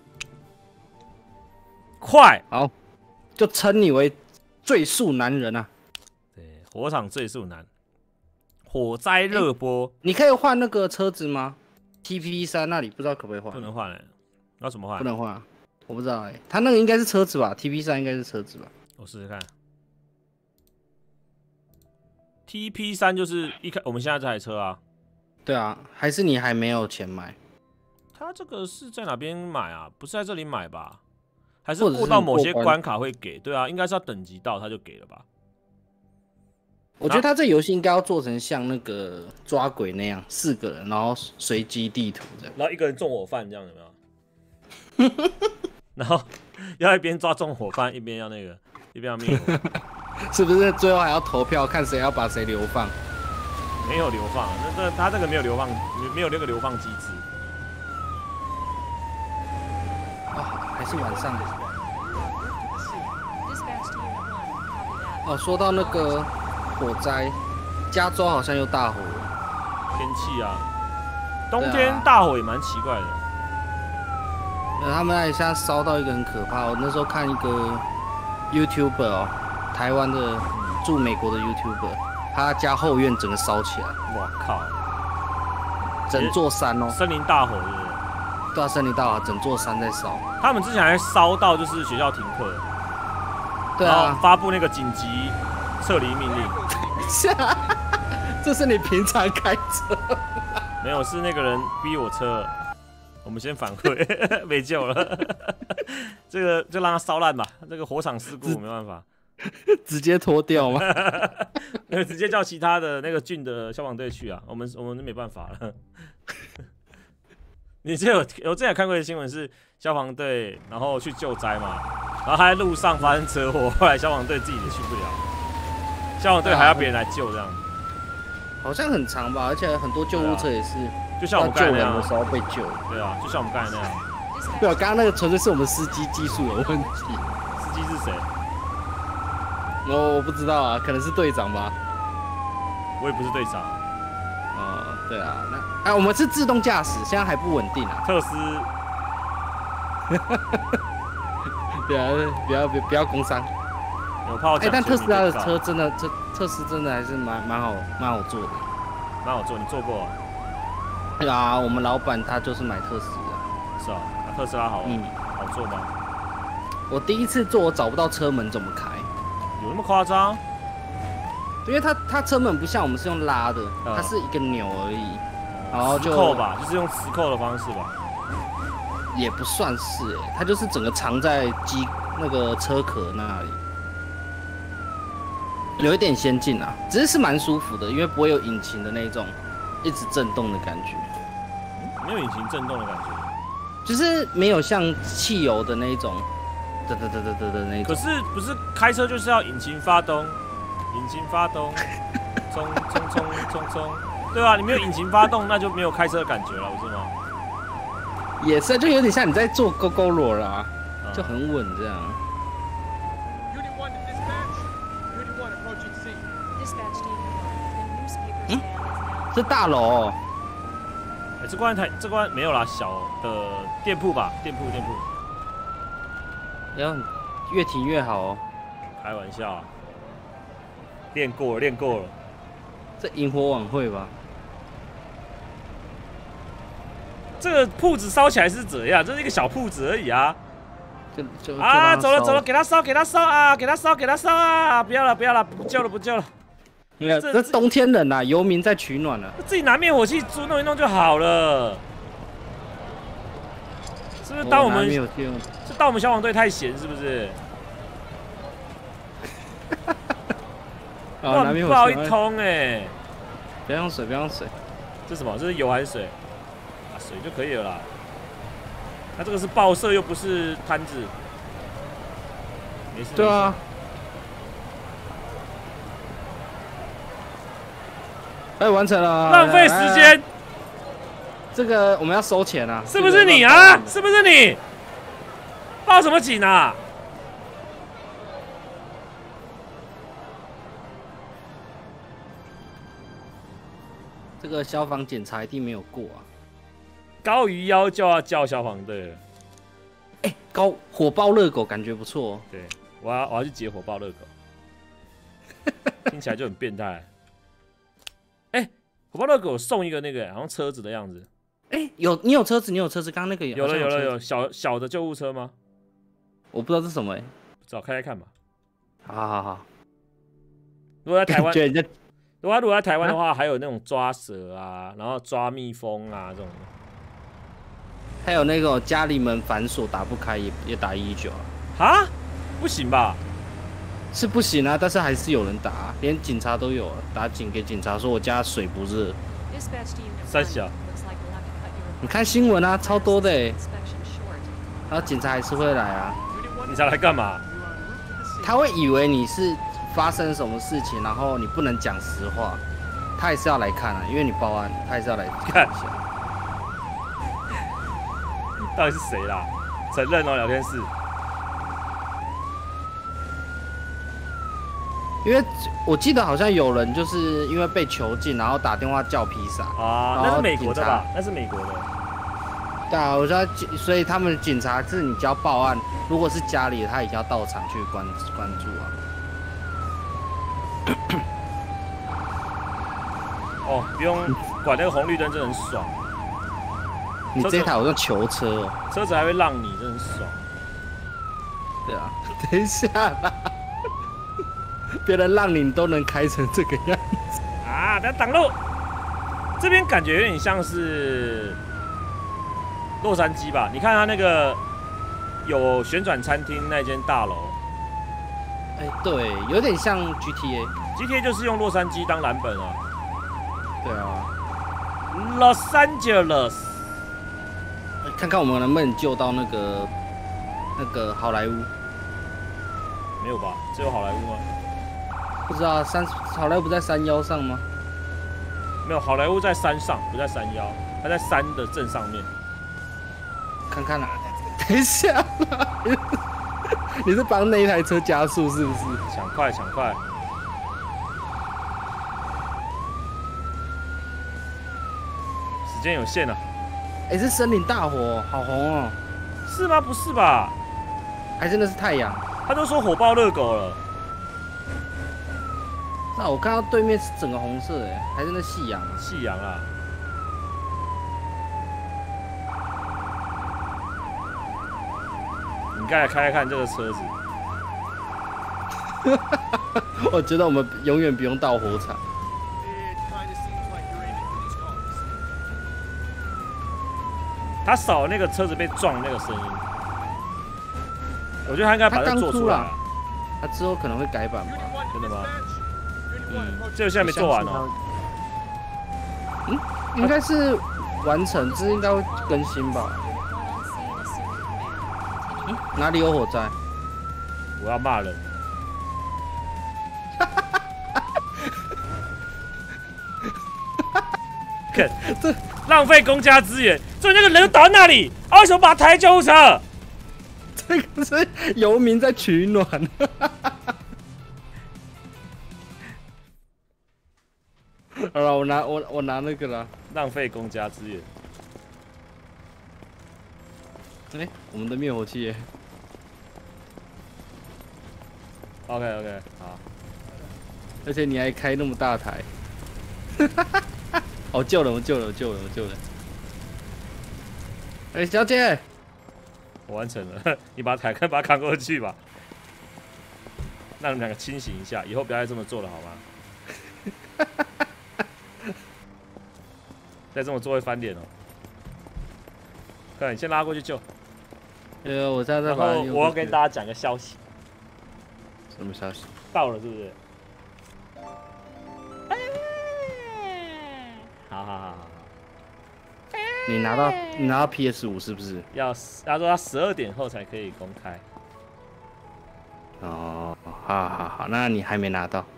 快， 好，就称你为最速男人啊！ 对，火场最速男，火灾热波、欸。 你可以换那个车子吗 ？T P 三那里不知道可不可以换？ 不能换哎，要怎么换？ 不能换、啊，我不知道哎、欸。他那个应该是车子吧 ？T P 三应该是车子吧？ 我试试看。T P 三就是一开，我们现在这台车啊。 对啊，还是你还没有钱买？ 他这个是在哪边买啊？不是在这里买吧？还是过到某些关卡会给？对啊，应该是要等级到他就给了吧？ 我觉得他这游戏应该要做成像那个抓鬼那样，四个人，然后随机地图这样， 然后一个人纵火犯这样有没有？然后要一边抓纵火犯，一边要那个，一边要灭火。 是不是最后还要投票看谁要把谁流放？ 没有流放，那这他这个没有流放，没有那个流放机制。 啊，还是晚上的。 Dispatch to Unit one. Copy that. 哦，说到那个火灾，加州好像又大火了。 天气啊，冬天大火也蛮奇怪的。 呃，他们那里现在烧到一个很可怕。我那时候看一个 YouTuber 哦，台湾的驻美国的 YouTuber， 他家后院整个烧起来。 哇靠！ 整座山哦， 森林大火是不是？ 对啊，森林大火，整座山在烧。 他们之前还烧到就是学校停课， 对啊， 发布那个紧急撤离命令。 这是你平常开车？ 没有，是那个人逼我车。我们先反馈，没救了。这个就让它烧烂吧，这个火场事故没办法。 直接脱掉吗？ 直接叫其他的那个郡的消防队去啊，我们我们没办法了。你这有我之前看过的新闻是消防队，然后去救灾嘛，然后他在路上发生车祸，后来消防队自己也去不了，消防队还要别人来救这样。 好像很长吧，而且很多救护车也是， 就像我们刚才那样的时候被救。 对啊，就像我们刚才那样。 对啊，刚刚那个纯粹是我们司机技术有问题。 司机是谁？ 我我不知道啊，可能是队长吧。 我也不是队长。 哦，对啊，那哎，我们是自动驾驶，现在还不稳定啊。 特斯。 不要不要不要工伤。 有炮哎，但特斯拉的车真的，特特斯真的还是蛮蛮好蛮好坐的。 蛮好坐，你坐过、啊？ 对啊，我们老板他就是买特斯拉。 是啊，那特斯拉好，嗯，好坐吗？ 我第一次坐，我找不到车门怎么开。 有那么夸张？ 因为它它车门不像我们是用拉的， 嗯、 它是一个钮而已，然后就磁扣吧，就是用磁扣的方式吧。 也不算是哎、欸，它就是整个藏在机那个车壳那里，有一点先进啊，只是是蛮舒服的，因为不会有引擎的那种一直震动的感觉。 嗯、没有引擎震动的感觉， 就是没有像汽油的那种，嘚嘚嘚嘚嘚的那种。 可是不是开车就是要引擎发动，引擎发动，冲冲冲冲冲，对吧、啊？你没有引擎发动，那就没有开车的感觉了，不是吗？ 也是，就有点像你在做勾勾罗啦， 嗯就很稳这样。 Unit one to dispatch. Unit one approaching C. Dispatch to Unit one. The newspaper stand is now. 这大楼、哦， 哎、这关台这关没有啦，小的店铺吧，店铺店铺。 然后越停越好哦。 开玩笑、啊，练过了练过了。 这萤火晚会吧？ 这个铺子烧起来是怎样？这是一个小铺子而已啊。 就就啊，走了走了， 给给他烧给他烧啊，给他烧给他烧啊！不要了不要了，不救了不救了。 没有， 这这冬天冷啊，游民在取暖了。 自己拿灭火器猪弄一弄就好了。是不是当我们没有用？ 是当我们消防队太闲是不是？ 啊，拿乱灭火器爆一通哎！ 不要用水，不要用水。 这是什么？这是油还是水？啊，水就可以了啦。那这个是爆射，又不是摊子。没事。 对啊。哎，完成了。 浪费时间。 这个我们要收钱啊！ 是不是你啊？是不是你？报什么警啊？ 这个消防检查一定没有过啊！ 高于腰就要叫消防队了。 哎、欸，高火爆热狗感觉不错、哦。 对，我要我要去解火爆热狗，听起来就很变态。哎、欸，火爆热狗送一个那个好像车子的样子。 哎、欸，有你有车子，你有车子，刚刚那个有了有了有小小的救护车吗？ 我不知道是什么哎、欸， 不知道开开看吧。 好好好。 如果在台湾， 觉得你在如果如果在台湾的话，还有那种抓蛇啊，然后抓蜜蜂啊这种。 还有那个家里门反锁打不开也也打一一九啊？ 啊？不行吧？ 是不行啊，但是还是有人打、啊，连警察都有打警给警察说我家水不热。 三小。 你看新闻啊，超多的哎。然后警察还是会来啊。 警察来干嘛？ 他会以为你是发生什么事情，然后你不能讲实话，他也是要来看啊，因为你报案，他也是要来看一下。 你到底是谁啦？承认哦，聊天室。 因为我记得好像有人就是因为被囚禁，然后打电话叫披萨啊，那是美国的吧？那是美国的。 对啊，我说，所以他们警察是你只要报案，如果是家里的，他也要到场去关关注啊。 哦，不用管那个红绿灯，真的很爽。 你这台好像囚车哦， 车子还会让你，真的很爽。 对啊，等一下啦，别人让你都能开成这个样子啊！不要挡路。这边感觉有点像是洛杉矶吧？你看它那个有旋转餐厅那间大楼。 哎、欸，对，有点像 G T A。G T A 就是用洛杉矶当蓝本啊。 对啊 ，Los Angeles。 看看我们能不能救到那个那个好莱坞？ 没有吧？只有好莱坞吗？ 不知道山好莱坞不在山腰上吗？ 没有，好莱坞在山上，不在山腰，它在山的正上面。 看看啦，等一下啦，你是帮那一台车加速是不是？ 抢快，抢快！时间有限啊。 哎、欸，是森林大火，好红哦。 是吗？不是吧？ 还真的是太阳。 他都说火爆热狗了。 那我看到对面是整个红色，哎，还是那夕阳啊？ 夕阳啊。你刚才开开看这个车子。 我觉得我们永远不用到火场。 他少那个车子被撞那个声音，我觉得他应该把它做出来。 他之后可能会改版吧？ 真的吗？嗯，这个现在没做完哦。 嗯，应该是完成，这应该会更新吧？嗯，哪里有火灾？ 我要骂人。 看这浪费公家资源，所以那个人就倒在那里，啊，为什么把他抬救护车？ 这个是游民在取暖。好了，我拿我我拿那个了。 浪费公家资源。 哎、欸，我们的灭火器耶。 OK OK， 好。 而且你还开那么大台。哦，救了，我救了，我救了，我救了。哎、欸，小姐， 我完成了，你把抬，把它扛过去吧。让你们两个清醒一下，以后不要再这么做了，好吗？再这么做会翻脸哦。快，你先拉过去救。 呃，我在这。 然后我要跟大家讲个消息。 什么消息？ 到了是不是？好好好好。 你拿到你拿到 P S 五是不是？ 要他说他十二点后才可以公开。 哦，好好好，那你还没拿到。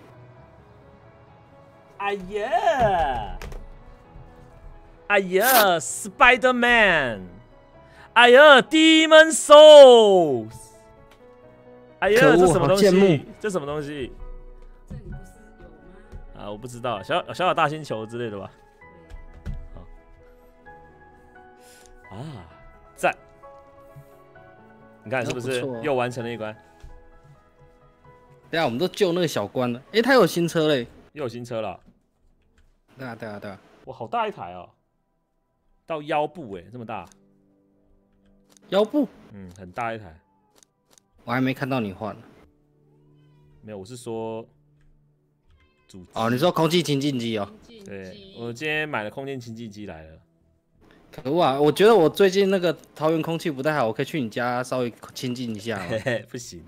哎呀！哎呀 ，Spider Man！ 哎呀 ，Demon Souls！ 哎呀，这什么东西？这什么东西？ 这里不是有吗？ 啊，我不知道，小小小大星球之类的吧？啊，赞！你看是不是又完成了一关？ 对啊，我们都救那个小关了。哎、欸，他有新车嘞！ 又有新车了。 对啊，对啊，对啊。 哇，好大一台哦，到腰部哎，这么大。 腰部？ 嗯，很大一台。 我还没看到你换。 没有，我是说主机。 哦，你说空气清净机哦？ 对，我今天买了空气清净机来了。 可恶啊！我觉得我最近那个桃园空气不太好，我可以去你家稍微清净一下吗？ 不行，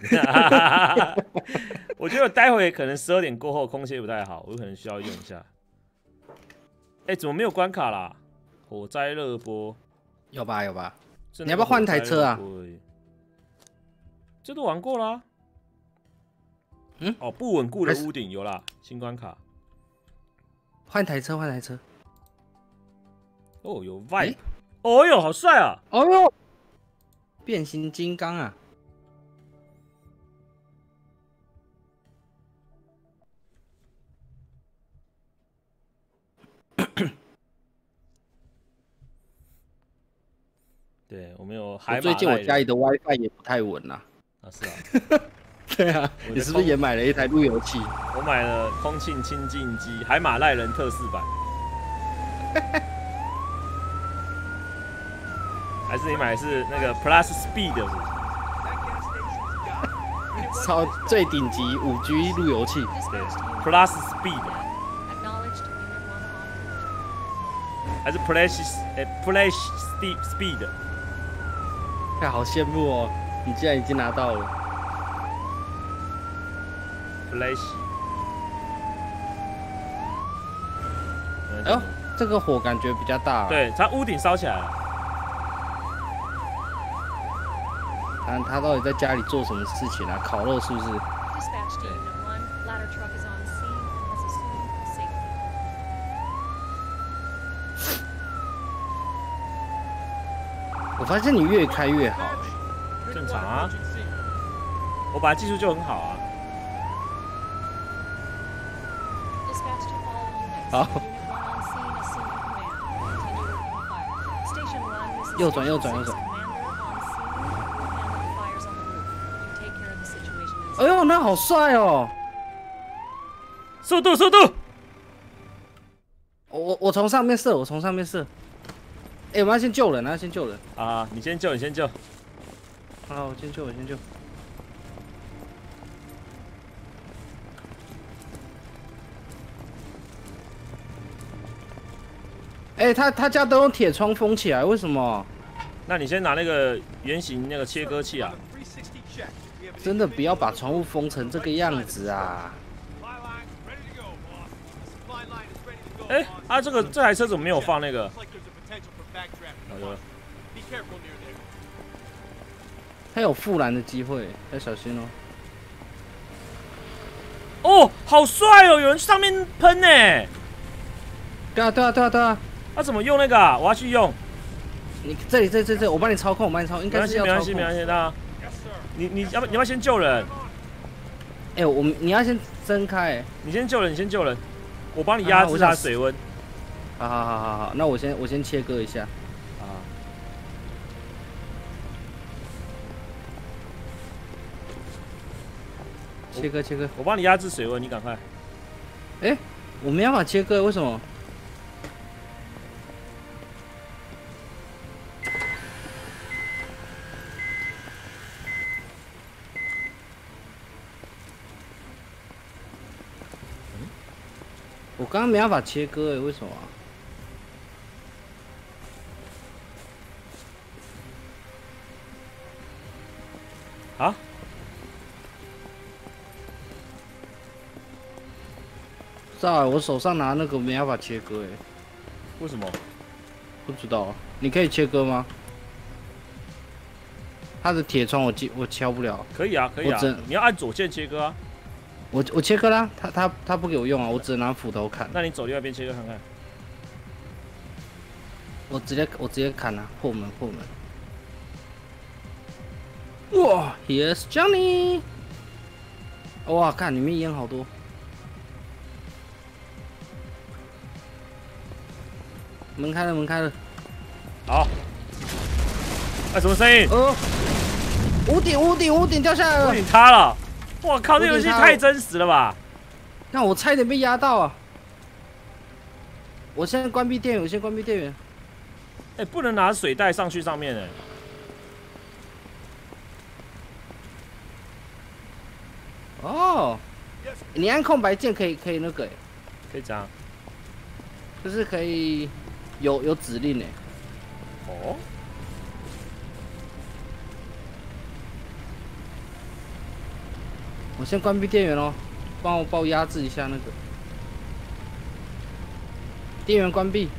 我觉得待会可能十二点过后空气不太好，我可能需要用一下。哎、欸，怎么没有关卡啦？火灾热波， 有吧有吧？你要不要换台车啊？ 这都玩过啦、啊。嗯，哦，不稳固的屋顶有啦，新关卡。 换台车，换台车。 哦，有 vibe，、欸、哦哟，好帅啊！ 哦哟，变形金刚啊！ 对，我们有海马。 最近我家里的 WiFi 也不太稳啦。 啊，是啊。 对啊，你是不是也买了一台路由器？ 我买了空气清净机，海马赖人特仕版。还是你买的是那个 Plus Speed 是不是？超最顶级五 G 路由器， 对 ，Plus Speed。还是 Flash 哎 Flash Speed。 看，好羡慕哦！你竟然已经拿到了 Flash。 哎呦，这个火感觉比较大、啊。 对，它屋顶烧起来了。 看他到底在家里做什么事情啊？烤肉是不是？我发现你越开越好、欸， 正常啊。我本来技术就很好啊。 好。右转，右转，右转。哎呦，那好帅哦！ 速度，速度！ 我我我从上面射，我从上面射。哎、欸，我们要先救人啊，先救人啊！你先救，你先救。 好，我先救，我先救。哎、欸，他他家都用铁窗封起来，为什么？ 那你先拿那个圆形那个切割器啊！ 真的不要把窗户封成这个样子啊！ 哎、欸，啊，这个这台车怎么没有放那个？好的。 他有复燃的机会，要小心哦。 哦，好帅哦！有人上面喷呢。 对啊，对啊，对啊，对啊！ 他怎么用那个啊？我要去用。 你这里这这这，我帮你操控，我帮你操控，应没关系， 该是要操控。 没关系，没关系，那你你要不你要不要先救人？ 哎，我们你要先睁开。 你先救人，你先救人，我帮你压制他的水温。 好好好好好，那我先我先切割一下。 啊。 切割切割， 我帮你压制水温，你赶快。 哎，我没办法切割，为什么？我刚刚没办法切割，哎，为什么啊？啊？ 不知道，我手上拿那个没办法切割，哎， 为什么？ 不知道，你可以切割吗？它的铁窗我切我敲不了。 可以啊，可以啊，你要按左键切割啊。 我我切割啦，他他他不给我用啊，我只能拿斧头砍。 那你走另外一边切割看看。 我直接我直接砍啊，破门破门。哇 ，Here's Johnny！ 哇，看里面烟好多。门开了，门开了。 好。哎，什么声音？ 哦，屋顶屋顶屋顶掉下来了。 屋顶塌了。我靠，这游戏太真实了吧！ 看我差点被压到啊！我现在关闭电源，我先关闭电源。 哎，不能拿水袋上去上面哎。 哦，你按空白键可以可以那个哎， 可以这样， 就是可以有有指令哎。 哦。 我先关闭电源哦，帮我帮我压制一下那个电源关闭。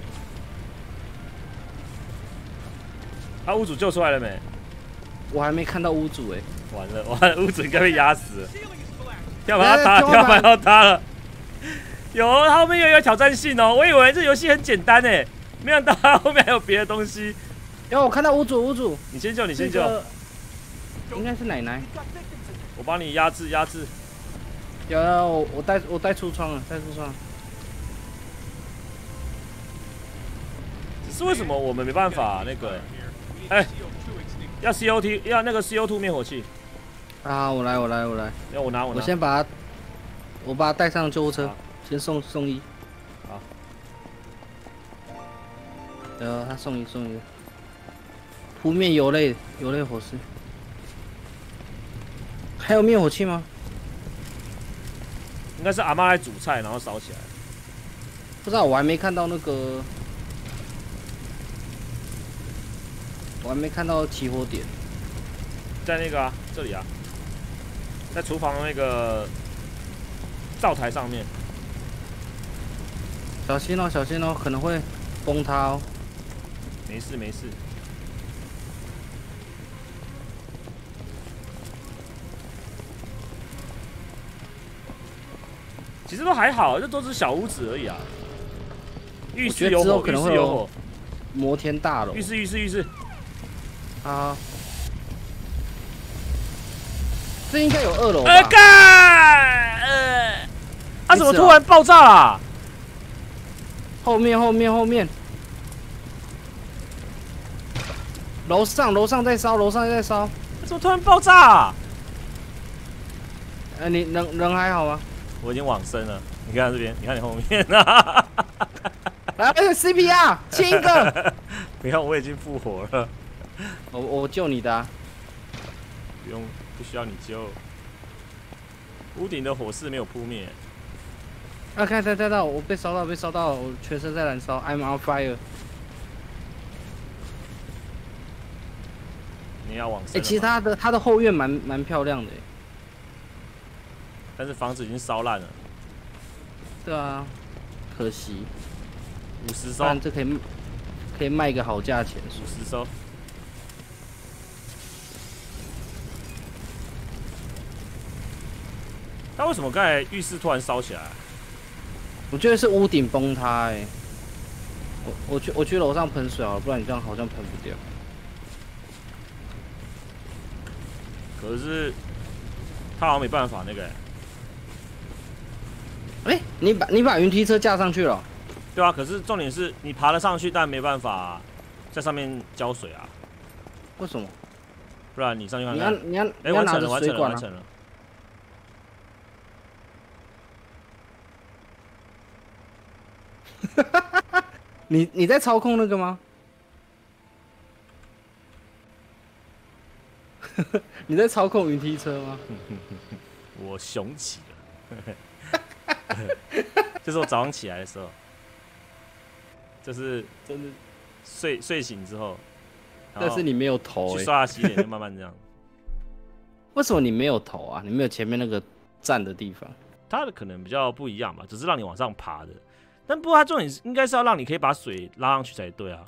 啊，屋主救出来了没？ 我还没看到屋主哎、 欸，完了完了，屋主应该被压死了。天花板要塌，天花板要塌了。有，它后面又有挑战性哦，我以为这游戏很简单哎，没想到它后面还有别的东西。 有，我看到屋主屋主， 你先救，你先救。 这个、应该是奶奶。 我帮你压制压制。 有有，我我带我带出窗了，带出窗。 只是为什么我们没办法那个？哎、欸，要 C O T， 要那个 C O 二 灭火器。 啊，我来我来我来。 要我拿我拿。 我先把它，我把它带上救护车，先送送医。 好。 呃，他送医送医。扑灭油类油类火势。还有灭火器吗？ 应该是阿妈在煮菜，然后烧起来。 不知道，我还没看到那个，我还没看到起火点。 在那个啊，这里啊，在厨房那个灶台上面。 小心哦，小心哦，可能会崩塌哦。 没事没事。其实都还好，这都是小屋子而已啊。浴室有火，浴室有火。 摩天大楼。 浴室，浴室，浴室。 啊。这应该有二楼吧？ 呃，干！呃，啊，怎么突然爆炸啊？ 后面，后面，后面。楼上，楼上在烧，楼上在烧。 怎么突然爆炸啊？ 呃，你人人还好吗？ 我已经往生了，你看这边，你看你后面啊！ 来 C P R， 亲一个。 你看我已经复活了。 我我救你的、啊。 不用，不需要你救。屋顶的火势没有扑灭。 啊，看看看到，我被烧到，被烧到了，我全身在燃烧 ，I'm on fire。 你要往生。 哎、欸，其实它的它的后院蛮蛮漂亮的。 但是房子已经烧烂了。 对啊，可惜。 五十收， 这可以可以卖个好价钱。 五十收。那为什么刚才浴室突然烧起来？ 我觉得是屋顶崩塌哎、欸。 我我去我去楼上喷水好了，不然你这样好像喷不掉。 可是他好像没办法那个、欸。 哎、欸，你把你把云梯车架上去了？ 对啊，可是重点是你爬了上去，但没办法在上面浇水啊。 为什么？ 不然你上去看看。 你要你要哎、 你要拿完成了，完成了， 着水管啊！ 完成了。 你你在操控那个吗？你在操控云梯车吗？ 我雄起了，就是我早上起来的时候，就是真的， 睡睡醒之后， 但是你没有头哎、 去刷牙洗脸，就慢慢这样。 为什么你没有头啊？你没有前面那个站的地方？ 它的可能比较不一样吧，只是让你往上爬的。但不过它重点应该是要让你可以把水拉上去才对啊。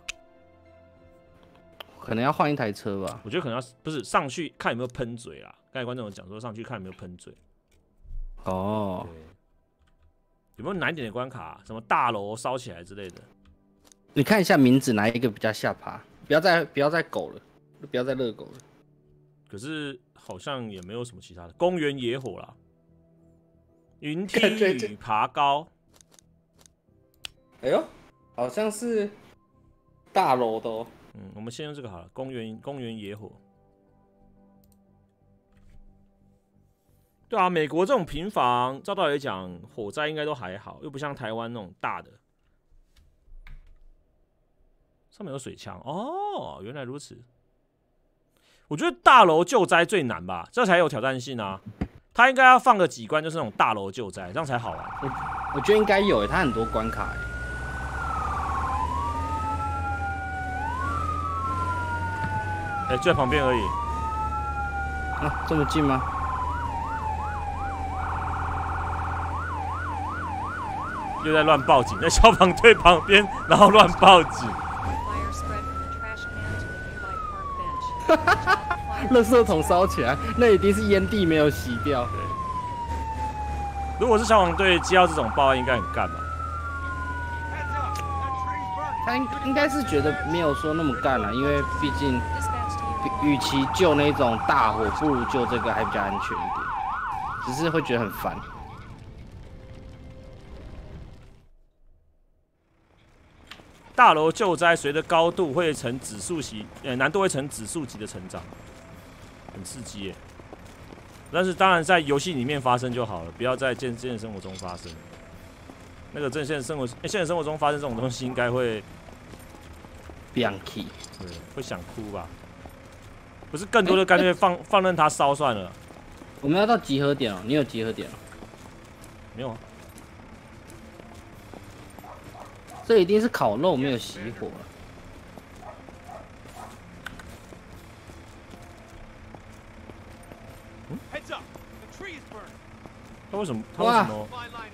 可能要换一台车吧。 我觉得可能要不是上去看有没有喷嘴啦。刚才观众有讲说上去看有没有喷嘴。 哦。 有没有难一点的关卡、啊？什么大楼烧起来之类的？ 你看一下名字哪一个比较下爬？不要再不要再狗了，不要再热狗了。 可是好像也没有什么其他的。公园野火啦，云梯与爬高。 哎呦，好像是大楼的哦。 嗯，我们先用这个好了。公园公园野火。对啊，美国这种平房，照道理讲，火灾应该都还好，又不像台湾那种大的。上面有水枪哦，原来如此。我觉得大楼救灾最难吧，这才有挑战性啊。他应该要放个几关，就是那种大楼救灾，这样才好玩。 我我觉得应该有诶，它很多关卡诶。 哎、欸，就在旁边而已。 啊，这么近吗？ 又在乱报警，在消防队旁边，然后乱报警。 垃圾桶烧起来，那一定是烟蒂没有熄掉。 对。如果是消防队接到这种报案，应该很干吧？ 他应应该是觉得没有说那么干了、啊，因为毕竟，与其救那种大火，不如救这个还比较安全一点。只是会觉得很烦。 大楼救灾随着高度会呈指数级，呃，难度会呈指数级的成长，很刺激耶。但是当然在游戏里面发生就好了，不要在现现实生活中发生。那个真现实生活，现实生活中发生这种东西，应该会憋气， 对，会想哭吧？不是更多的干脆放、欸欸、放任它烧算了。 我们要到集合点哦，你有集合点哦？ 没有啊。 这一定是烤肉没有熄火了。 嗯？他为什么？他为什么？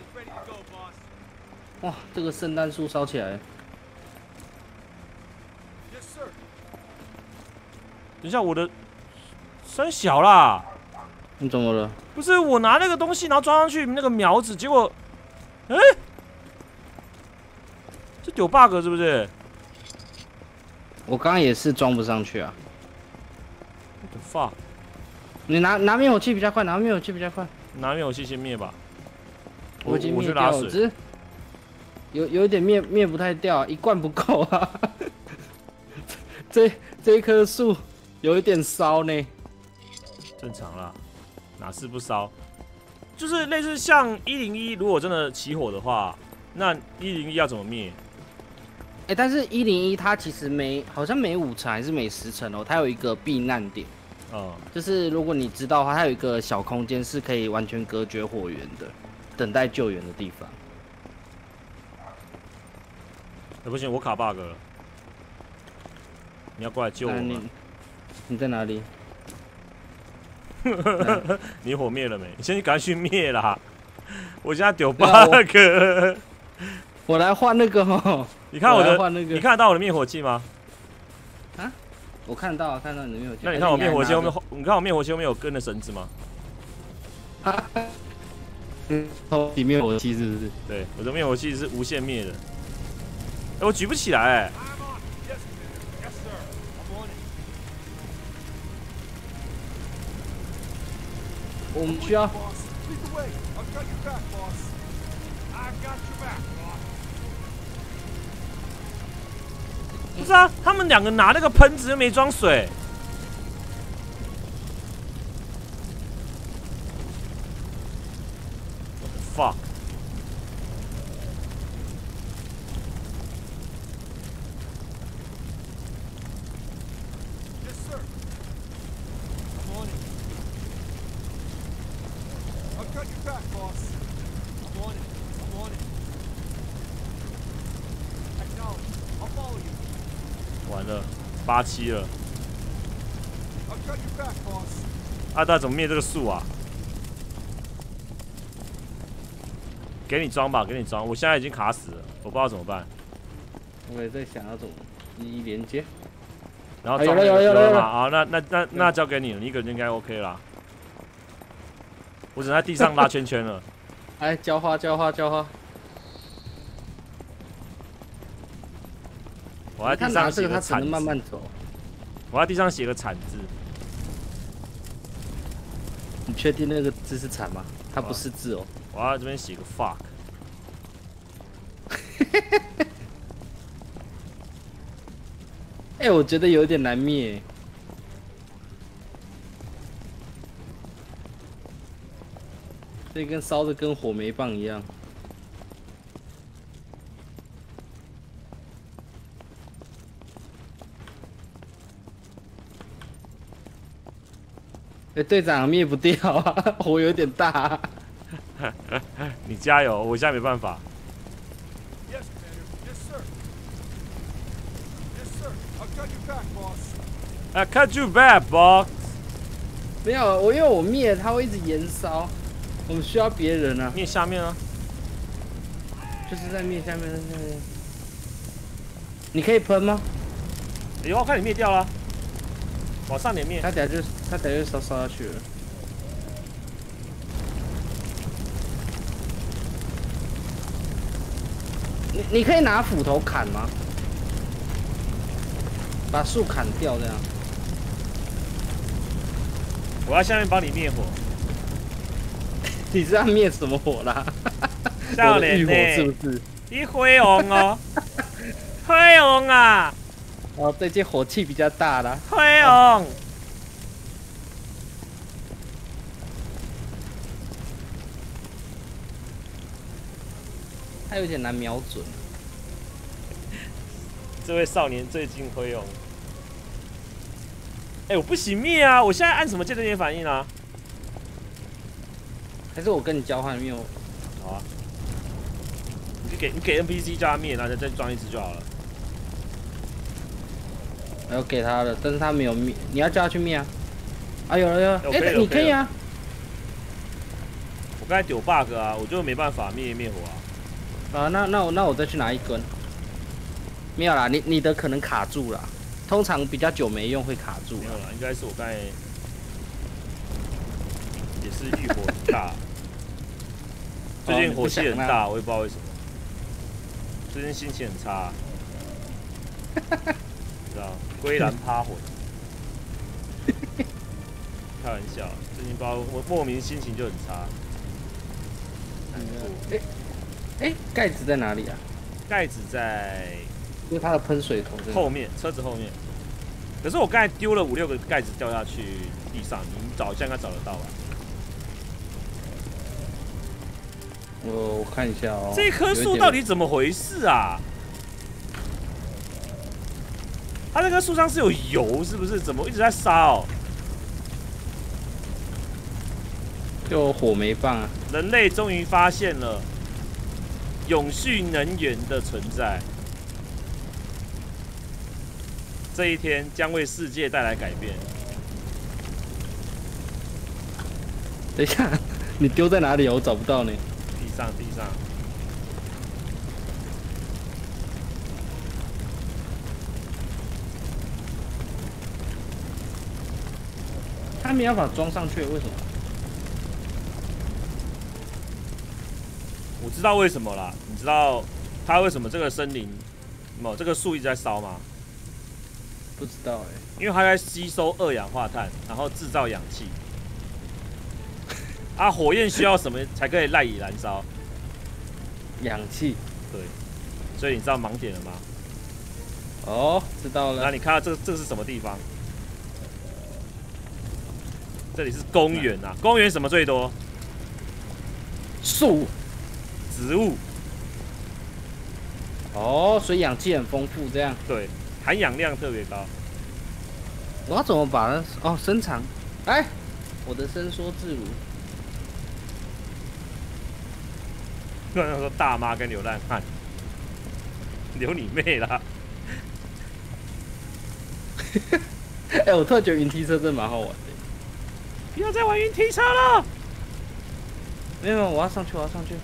哇，这个圣诞树烧起来了！ 等一下，我的声小啦！ 你怎么了？ 不是我拿那个东西，然后装上去那个苗子，结果，哎、欸，这有 bug 是不是？ 我刚刚也是装不上去啊。 What the fuck？ 你拿拿灭火器比较快，拿灭火器比较快。 拿灭火器先灭吧。 我已经灭掉了，只是有有一点灭灭不太掉，一罐不够啊。这这一棵树有一点烧呢。 正常啦，哪是不烧？就是类似像一零一，如果真的起火的话，那一零一要怎么灭？ 哎、欸，但是一零一它其实每好像每五层还是每十层哦，它有一个避难点。 哦、嗯， 就是如果你知道的话，它有一个小空间是可以完全隔绝火源的，等待救援的地方。 欸、不行，我卡 bug 了，你要过来救我吗？ 你, 你在哪里？ 你火灭了没？你先去赶快去灭啦！我现在丢 bug。 我来换那个哦。 你看我的， 我那个、 你看得到我的灭火器吗？ 啊？我看到，看到你的灭火器。 那你看我灭火器后面，你看我灭火器后面有跟的绳子吗？ 啊？嗯，偷你灭火器是不是？ 对，我的灭火器是无限灭的。 欸、我举不起来哎、欸。 I'm on. Yes, Commander. Yes, sir. I'm on it. 我们需要 Boss, lead the way. I've got your back, boss. I've got your back, boss. 不是啊，他们两个拿那个喷子又没装水。What the fuck？ Yes, sir. I'm on it. I've got your back, boss. I'm on it. I'm on it. Acknowledge. I'll follow you. 完了，八七了。 I've got your back, boss. 阿大怎么灭这个树啊？给你装吧，给你装。我现在已经卡死了，我不知道怎么办。 我也在想要怎么一一连接。 然后啊装那个有了有了有了歌嘛，好，那那那那交给你了，你一个人应该 OK 啦。我只能在地上拉圈圈了。 哎，浇花浇花浇花。 我在他地上写拿这个他只个铲子， 能慢慢走。 我在地上写个铲字。 你确定那个字是铲吗？它不是字哦。 我要这边写个 fuck。 哎、我觉得有点难灭。这跟烧的跟火煤棒一样。哎、队长灭不掉啊，火有点大、啊。 你加油，我现在没办法。 Yes, Commander. Yes, sir. Yes, sir. I've got your back, boss. I cut you back, boss。 没有，我因为我灭，它会一直延烧。我们需要别人啊， 灭下面啊。 就是在灭下面的那边。你可以喷吗？ 以后我看你灭掉了，往上点灭。 它等下就它等下就烧烧下去了。你你可以拿斧头砍吗？把树砍掉这样。 我要下面帮你灭火。 你知道灭什么火啦？ 少我的欲年呢？ 火是不是？ 你灰红哦，灰红啊， 哦，这件火气比较大啦。 灰红。 它有点难瞄准。 这位少年最近灰红。哎、我不行灭啊！我现在按什么键都没反应啊？ 还是我跟你交换灭火？ 好啊，你就给你给 N P C 叫他灭，然后再再装一只就好了。 然后给他了，但是他没有灭，你要叫他去灭啊！啊，有了有了，哎、 我可以了你可以啊！ 我刚才丢 bug 啊，我就没办法灭灭火啊。 啊，那那我那我再去拿一根。没有啦，你你的可能卡住了，通常比较久没用会卡住啦。 没有啦，应该是我刚才也是欲火很大，最近火气很大，我也不知道为什么。最近心情很差，知道归兰趴魂。开玩笑，最近不知道我莫名心情就很差。难过。 哎，盖子在哪里啊？ 盖子在因为它的喷水头在后面，车子后面。可是我刚才丢了五六个盖子掉下去地上，你找一下应该找得到吧？ 我我看一下哦。 这棵树到底怎么回事啊？它这棵树上是有油是不是？怎么一直在烧？ 就火煤棒啊！ 人类终于发现了永续能源的存在，这一天将为世界带来改变。 等一下，你丢在哪里啊？我找不到呢。 地上，地上。 他没办法装上去，为什么？ 我知道为什么啦，你知道它为什么这个森林没有，这个树一直在烧吗？ 不知道哎、 因为它在吸收二氧化碳，然后制造氧气。啊，火焰需要什么才可以赖以燃烧？ 氧气。 对，所以你知道盲点了吗？ 哦，知道了。 那你看到这个这个是什么地方？这里是公园啊，公园什么最多？ 树。 植物。 哦，所以氧气很丰富，这样。 对，含氧量特别高。 我要怎么把它哦伸长？哎，我的伸缩自如。 刚才说大妈跟流浪汉，流你妹啦！ 哎、欸，我突然觉得云梯车真的蛮好玩的。 不要再玩云梯车了！ 没有，我要上去，我要上去。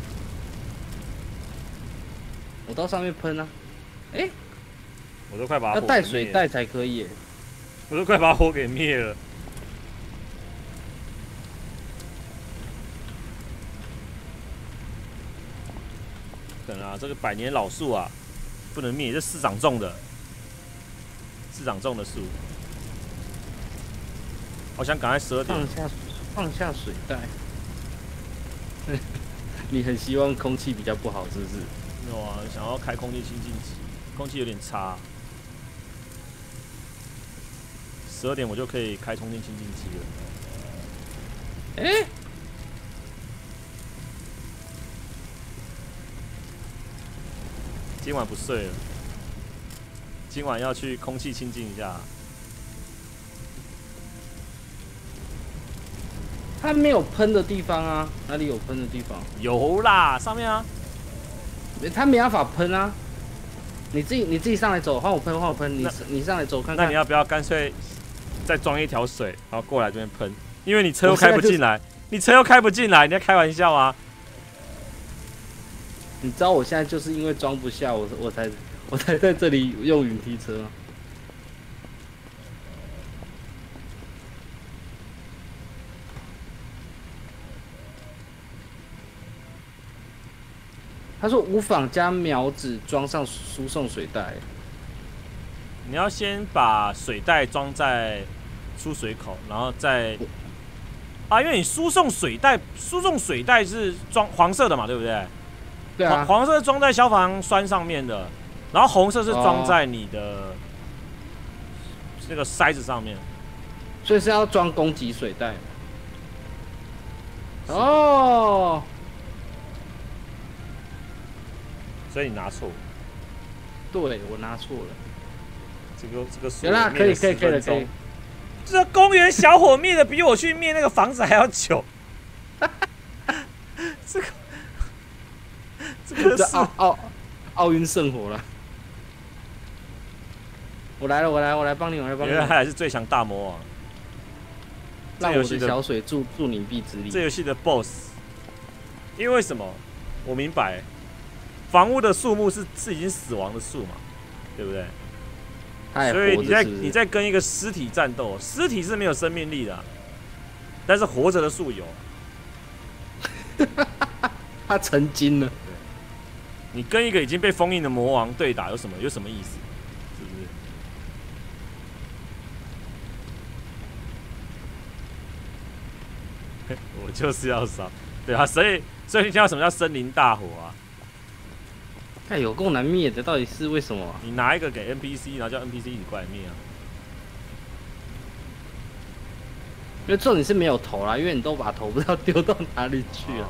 我到上面喷啊！哎、欸， 我都快把它要带水袋才可以耶。 我都快把火给灭了。可能啊，这个百年老树啊，不能灭，这市长种的，市长种的树。我想赶快十二点放下放下水袋。你很希望空气比较不好，是不是？ 没有啊，想要开空气清净机，空气有点差。十二点我就可以开空气清净机了。 哎、欸。 今晚不睡了，今晚要去空气清净一下。 它没有喷的地方啊，哪里有喷的地方？ 有啦，上面啊。 它没办法喷啊，你自己你自己上来走，换我喷，换我喷，你你上来走看看。 那你要不要干脆再装一条水，然后过来这边喷？因为你车又开不进来，你车又开不进来，你在开玩笑吗？ 你知道我现在就是因为装不下，我我才我才在这里用云梯车。他说无妨将苗子装上输送水袋。 你要先把水袋装在出水口，然后再啊，因为你输送水袋，输送水袋是装黄色的嘛，对不对？ 对啊， 黄色是装在消防栓上面的，然后红色是装在你的那个塞子上面， 所以是要装供给水袋。哦， 所以你拿错， 对我拿错了。 这个这个有啦，可以可以可以了，可以。 这公园小火灭的比我去灭那个房子还要久。这个。这个是奥奥奥运圣火了，我来了，我来，我来帮你，我来帮你。 原来还是最强大魔王， 让我的小水助助你臂之力。 这游戏的 B O S S， 因为什么？我明白，房屋的树木是是已经死亡的树嘛，对不对？所以你在你在跟一个尸体战斗，尸体是没有生命力的、啊，但是活着的树有。 他成精了。 你跟一个已经被封印的魔王对打有什么有什么意思？是不是？我就是要烧，对啊，所以所以你知道什么叫森林大火啊？ 哎，有够难灭的，到底是为什么、啊？ 你拿一个给 N P C， 然后叫 N P C 一起过来灭啊。 因为重点是没有头啦，因为你都把头不知道丢到哪里去了。哦、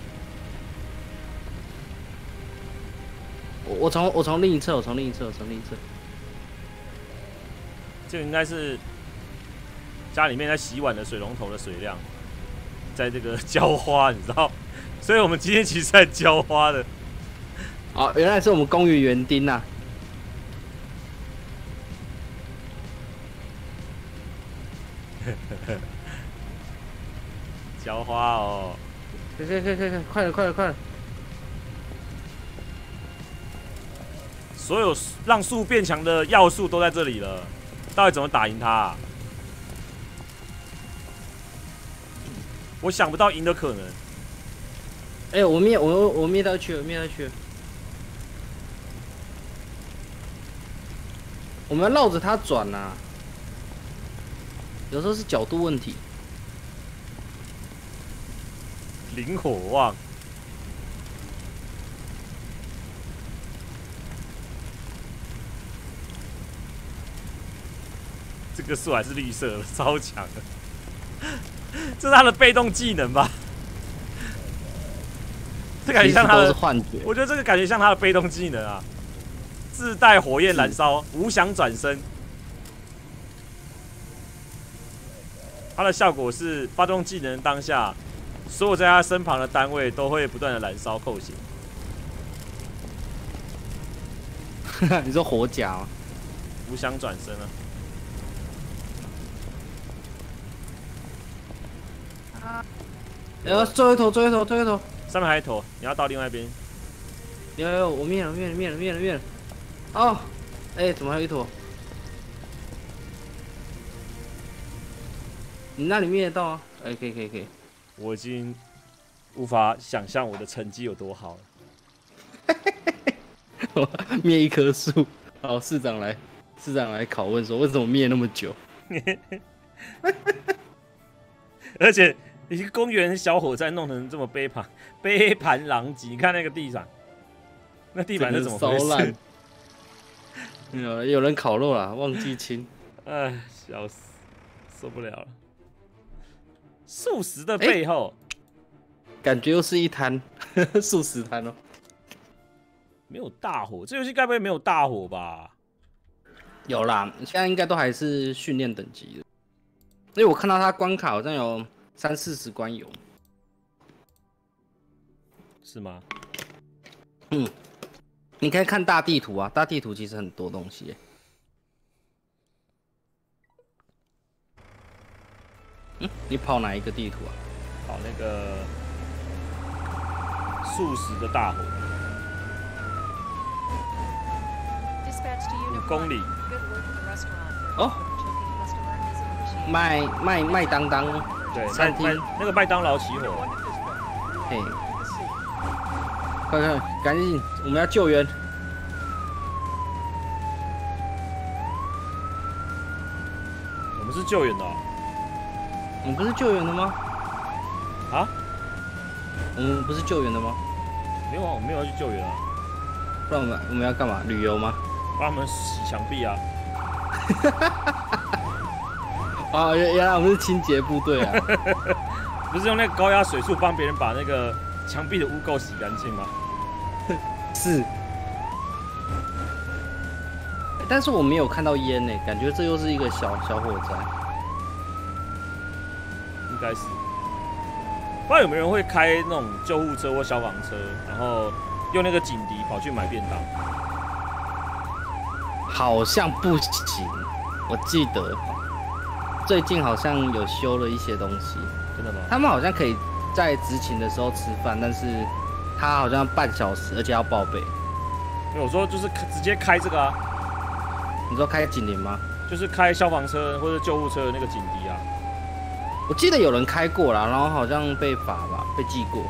我我从我从另一侧，我从另一侧，我从另一侧。 这个应该是家里面在洗碗的水龙头的水量，在这个浇花，你知道？所以我们今天其实在浇花的。 哦，原来是我们公园园丁呐。 浇花哦！ 快快快快快了快了快了！ 所有让树变强的要素都在这里了，到底怎么打赢它、啊？我想不到赢的可能。 哎、欸，我灭我我灭到去了，灭到去了。 我们要绕着它转啊，有时候是角度问题。 灵火旺。这个树还是绿色的，超强的。这是他的被动技能吧？这感觉像他的都是幻觉。 我觉得这个感觉像他的被动技能啊，自带火焰燃烧，无响转身。它的效果是发动技能当下，所有在他身旁的单位都会不断的燃烧扣血。 你说火甲吗？ 无响转身啊。 哎呦，最后一头，最后一头，最后一头， 上面还有一头，你要到另外一边。 有有，我灭了，灭了，灭了，灭了，灭了。哦，哎、欸，怎么还有一坨？你那里灭得到啊？哎、欸，可以，可以，可以。 我已经无法想象我的成绩有多好了。灭一棵树。好，市长来，市长来拷问说，为什么灭那么久？ 而且。一个公园小火灾弄成这么杯盘杯盘狼藉，你看那个地上，那地板是怎么回事？ 有有人烤肉了，忘记清。 哎，笑死，受不了了。素食的背后， 欸、感觉又是一滩素食摊哦。 没有大火，这游戏该不会没有大火吧？ 有啦，现在应该都还是训练等级的，因为我看到他关卡好像有。三四十关有， 是吗？ 嗯，你可以看大地图啊，大地图其实很多东西耶。嗯，你跑哪一个地图啊？ 跑那个素食的大火，五公里。 哦，麦麦麦当当。 对，餐厅那个麦当劳起火， 嘿，快快，赶紧，我们要救援。 我们是救援的、哦， 我们不是救援的吗？ 啊？ 我们不是救援的吗？ 没有啊，我们没有要去救援啊。 不然我们我们要干嘛？旅游吗？ 帮他们洗墙壁啊。 哦，原来我们是清洁部队啊！ 不是用那个高压水柱帮别人把那个墙壁的污垢洗干净吗？ 是，但是我没有看到烟呢，感觉这又是一个小小火灾。 应该是，不知道有没有人会开那种救护车或消防车，然后用那个警笛跑去买便当？ 好像不行，我记得。最近好像有修了一些东西， 真的吗？ 他们好像可以在执勤的时候吃饭，但是他好像半小时，而且要报备。 因为我说就是直接开这个啊。 你说开警铃吗？ 就是开消防车或者救护车的那个警笛啊。 我记得有人开过啦，然后好像被罚吧，被记过。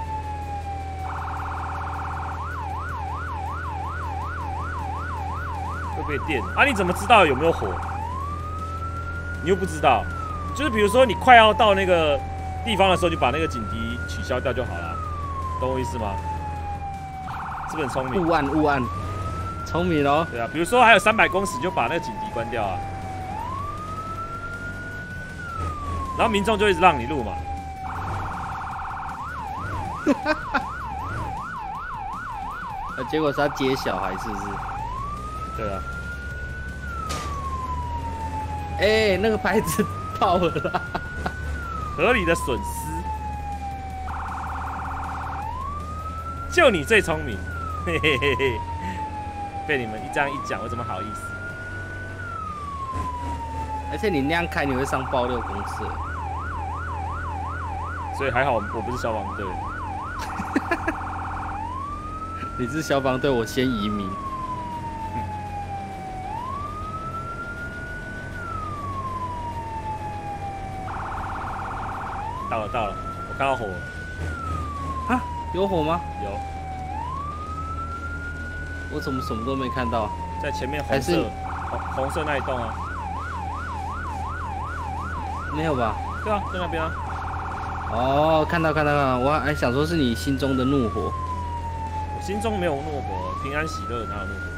会被电啊？你怎么知道有没有火？你又不知道，就是比如说你快要到那个地方的时候，就把那个警笛取消掉就好了，懂我意思吗？是不是很聪明？ 误按误按，聪明哦。 对啊，比如说还有三百公尺，就把那个警笛关掉啊，然后民众就一直让你录嘛。 结果是要接小孩，是不是？ 对啊。 哎、欸，那个牌子爆了啦！ 合理的损失，就你最聪明，嘿嘿嘿嘿。被你们一这样一讲，我怎么好意思？ 而且你那样开，你会上爆六公尺， 所以还好我不是消防队。 你是消防队，我先移民。 到了到了，我看到火了。 啊，有火吗？ 有。 我怎么什么都没看到？ 在前面红色红红色那一栋啊？ 没有吧？ 对啊，在那边啊。 哦，看到看到看到，我还想说是你心中的怒火。 我心中没有怒火，平安喜乐哪有怒火？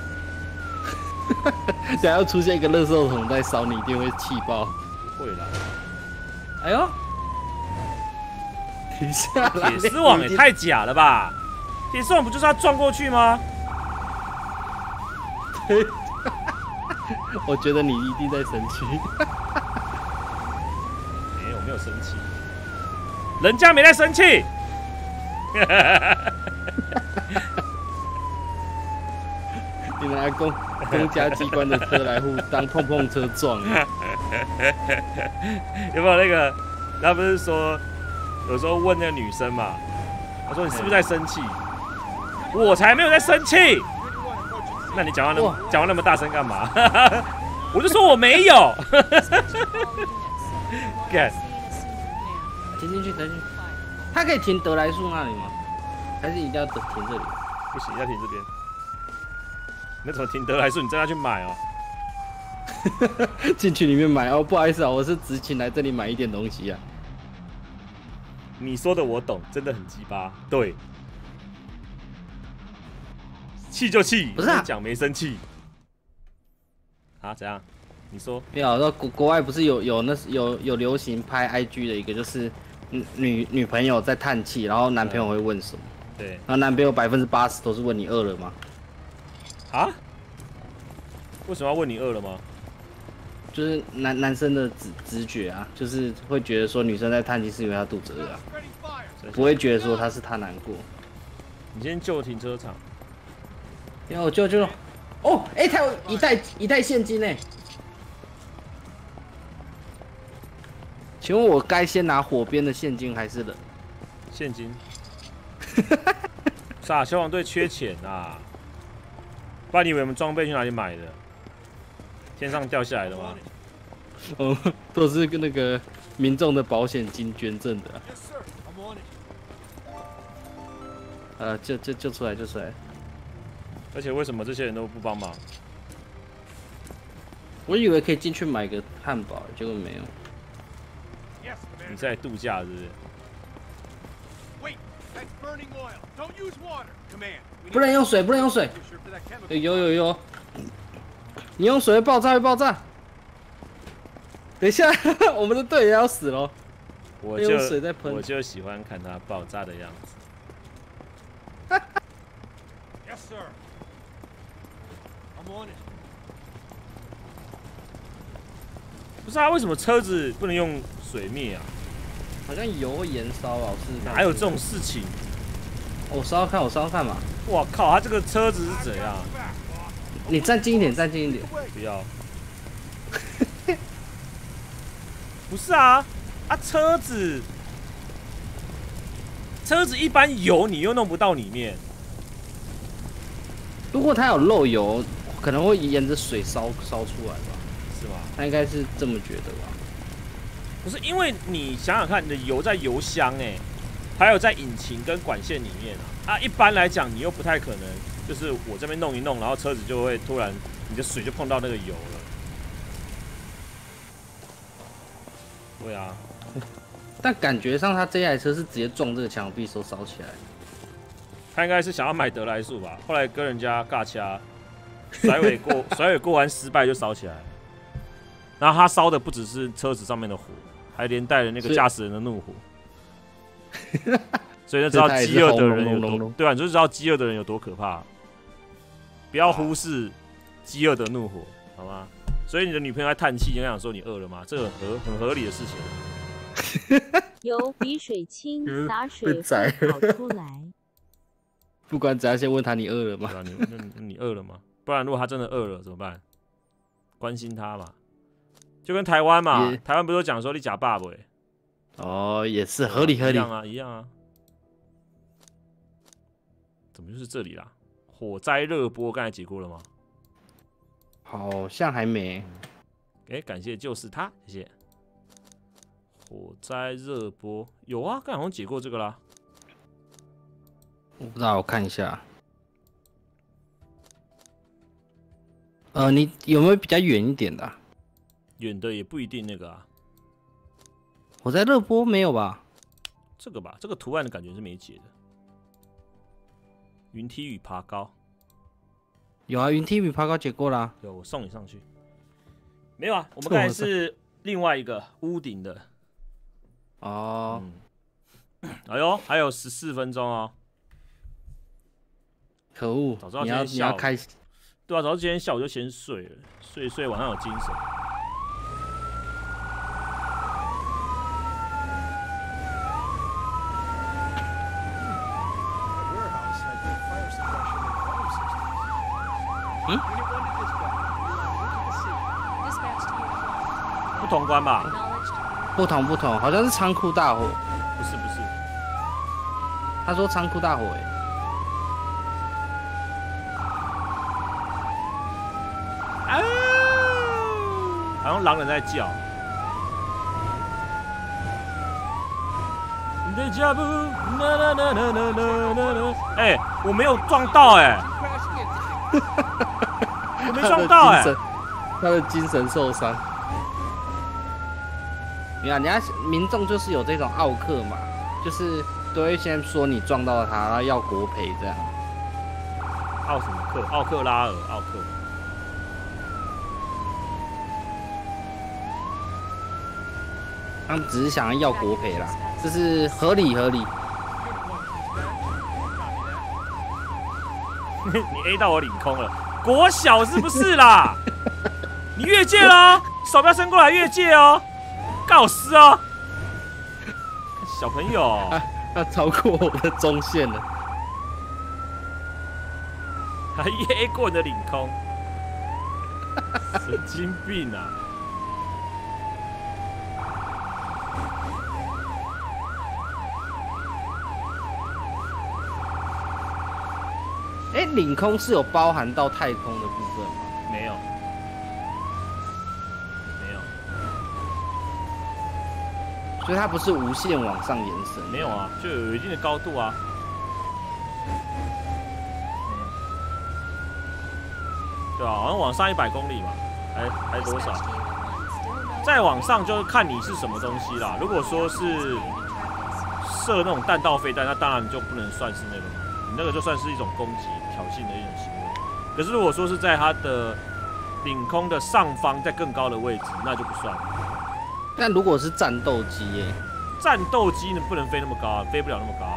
想要出现一个垃圾桶在烧你，一定会气爆。 不会啦。 哎呦，停下来！ 铁丝网也太假了吧！铁丝网不就是要撞过去吗？ 我觉得你一定在生气。 没有，我没有生气，人家没在生气。 你拿公公家机关的车来互当碰碰车撞， 有没有那个？他不是说有时候问那个女生嘛，他说你是不是在生气？我才没有在生气。那你讲话那么讲话那么大声干嘛？我就说我没有。干， 停进去，停进去。他可以停德来树那里吗？还是一定要停这里？ 不行，要停这边。那怎么停德来树？你真的要去买哦？ 进去里面买哦，不好意思啊，我是只请来这里买一点东西啊。 你说的我懂，真的很鸡巴。对，气就气， 不是啊， 讲没生气。啊？怎样？你说？ 没有，说国国外不是有有那有有流行拍 I G 的一个，就是女女朋友在叹气，然后男朋友会问什么？ 对， 然后男朋友百分之八十都是问你饿了吗？ 啊？为什么要问你饿了吗？ 就是男男生的直直觉啊，就是会觉得说女生在叹气是因为她肚子饿啊，不会觉得说她是她难过。 你先救停车场。 因为我舅舅，哦，哎、欸，他有一袋一袋现金呢。请问我该先拿火边的现金还是人？ 现金。傻，消防队缺钱啊！不然你以为我们装备去哪里买的？天上掉下来的吗？ 哦，都是跟那个民众的保险金捐赠的、啊。呃，就就就出来就出来。 而且为什么这些人都不帮忙？ 我以为可以进去买个汉堡，结果没有。 你在度假是不是？ 不能用水，不能用水。有有有，你用水会爆炸，会爆炸。等一下，我们的队也要死了。 我就用水在喷， 我就喜欢看它爆炸的样子。 Yes, sir. I'm on it. 不是啊，为什么车子不能用水灭啊？ 好像油会燃烧啊，我试试看。 哪有这种事情？ 我烧看，我烧看嘛。 哇靠，他这个车子是怎样？ 你站近一点，站近一点。 不要。不是啊，啊车子，车子一般油你又弄不到里面。 如果它有漏油，可能会沿着水烧烧出来吧？ 是吗？ 他应该是这么觉得吧？ 不是，因为你想想看，你的油在油箱哎、欸，还有在引擎跟管线里面啊。啊，一般来讲，你又不太可能，就是我这边弄一弄，然后车子就会突然，你的水就碰到那个油了。对啊。 但感觉上，他这台车是直接撞这个墙壁，手烧起来。 他应该是想要买德莱树吧，后来跟人家尬掐，甩尾过甩尾过弯失败就烧起来了。然后他烧的不只是车子上面的火，还连带了那个驾驶人的怒火。所以就知道饥饿的人有多，对啊，你就知道饥饿的人有多可怕。不要忽视饥饿的怒火，好吗？所以你的女朋友在叹气，就想说你饿了吗？这个很合很合理的事情。 有比水清，洒水会跑出来。 不管怎样，先问他你饿了吗？ 对啊，你那你饿了吗？不然如果他真的饿了怎么办？关心他嘛，就跟台湾嘛，台湾不是都讲说你假爸爸？ 哦，也是合理合理。 一样啊，一样啊。怎么就是这里啦？火灾热播刚才解过了吗？ 好像还没。 哎、欸，感谢就是他，谢谢。火灾热播有啊，刚才好像解过这个啦。 我不知道，我看一下。 呃，你有没有比较远一点的、啊？ 远的也不一定那个啊。 我在热播没有吧？ 这个吧，这个图案的感觉是没解的。云梯与爬高。 有啊，云梯与爬高解过啦。 有，我送你上去。没有啊，我们刚才是另外一个屋顶的。 哦。 嗯、哎呦，还有十四分钟哦。 可恶！ 早知道你要你要开。 对啊，早知道今天下午就先睡了，睡一睡晚上有精神。 嗯？ 不同关吧？ 不同不同，好像是仓库大火。 不是不是， 他说仓库大火哎、欸。 啊！好像狼人在叫。哎，我没有撞到哎、欸，我没撞到哎、欸， 他的精神受伤。你看，人家民众就是有这种奥客嘛，就是都会先说你撞到他，然后要国赔这样。 奥什么克？奥克拉尔，奥克。 他们只是想要要国赔啦，这是合理合理。 你 A 到我领空了，国小是不是啦？你越界了，手不要伸过来越界哦，告死哦！小朋友， 他超过我的中线了， 还 A 过你的领空，神经病啊！ 哎、欸，领空是有包含到太空的部分吗？ 没有，没有， 所以它不是无限往上延伸。 没有啊，就有一定的高度啊。对啊，好像往上一百公里嘛，还还多少？再往上就是看你是什么东西啦。如果说是射那种弹道飞弹，那当然就不能算是那个嘛，你那个就算是一种攻击。挑衅的一种行为，可是如果说是在它的领空的上方，在更高的位置，那就不算。 但如果是战斗机耶， 战斗机呢不能飞那么高啊，飞不了那么高啊。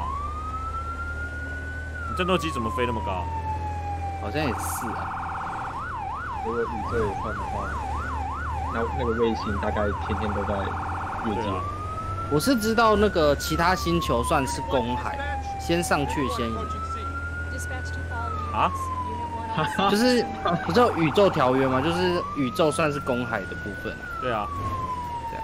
你战斗机怎么飞那么高？ 好像也是啊。 如果宇宙也算的话，那那个卫星大概天天都在越界。 啊、 我是知道那个其他星球算是公海，先上去先赢。 啊， 就是你知道宇宙条约吗？就是宇宙算是公海的部分、啊。 对啊， 对啊。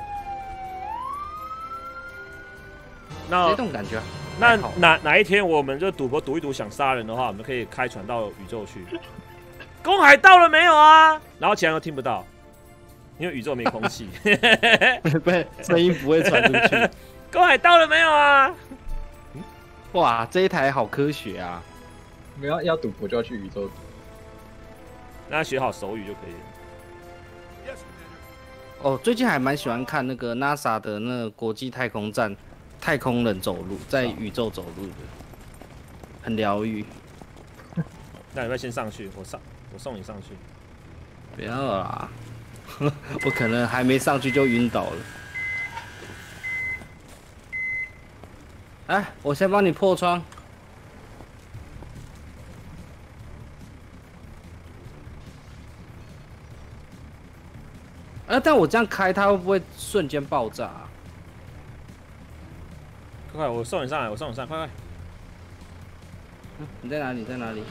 那这种感觉， 那哪哪一天我们就赌博赌一赌想杀人的话，我们可以开船到宇宙去。公海到了没有啊？然后其他人都听不到，因为宇宙没空气， 不，声音不会传出去。 公海到了没有啊？ 哇，这一台好科学啊！ 没有要赌博就要去宇宙赌， 那学好手语就可以了。 哦，最近还蛮喜欢看那个 NASA 的那个国际太空站，太空人走路，在宇宙走路的，很疗愈。 那你要先上去，我上，我送你上去。 不要啦，我可能还没上去就晕倒了。哎，我先帮你破窗。啊！但我这样开，它会不会瞬间爆炸、啊？ 快快，我送你上来，我送你上来，快快！ 嗯、你在哪里？在哪里？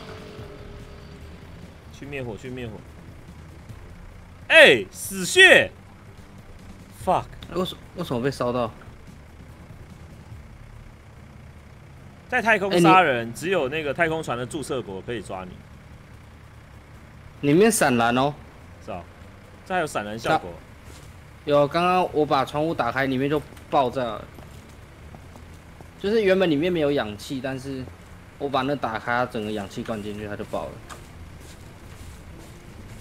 去灭火，去灭火！哎、欸，死穴 ！fuck！ 为什为什么被烧到？ 在太空杀人、欸，只有那个太空船的注册国可以抓你。 里面闪燃哦。 是啊。这还有闪燃效果？ 有，刚刚我把窗户打开，里面就爆炸了。就是原本里面没有氧气，但是我把那打开，它整个氧气灌进去，它就爆了。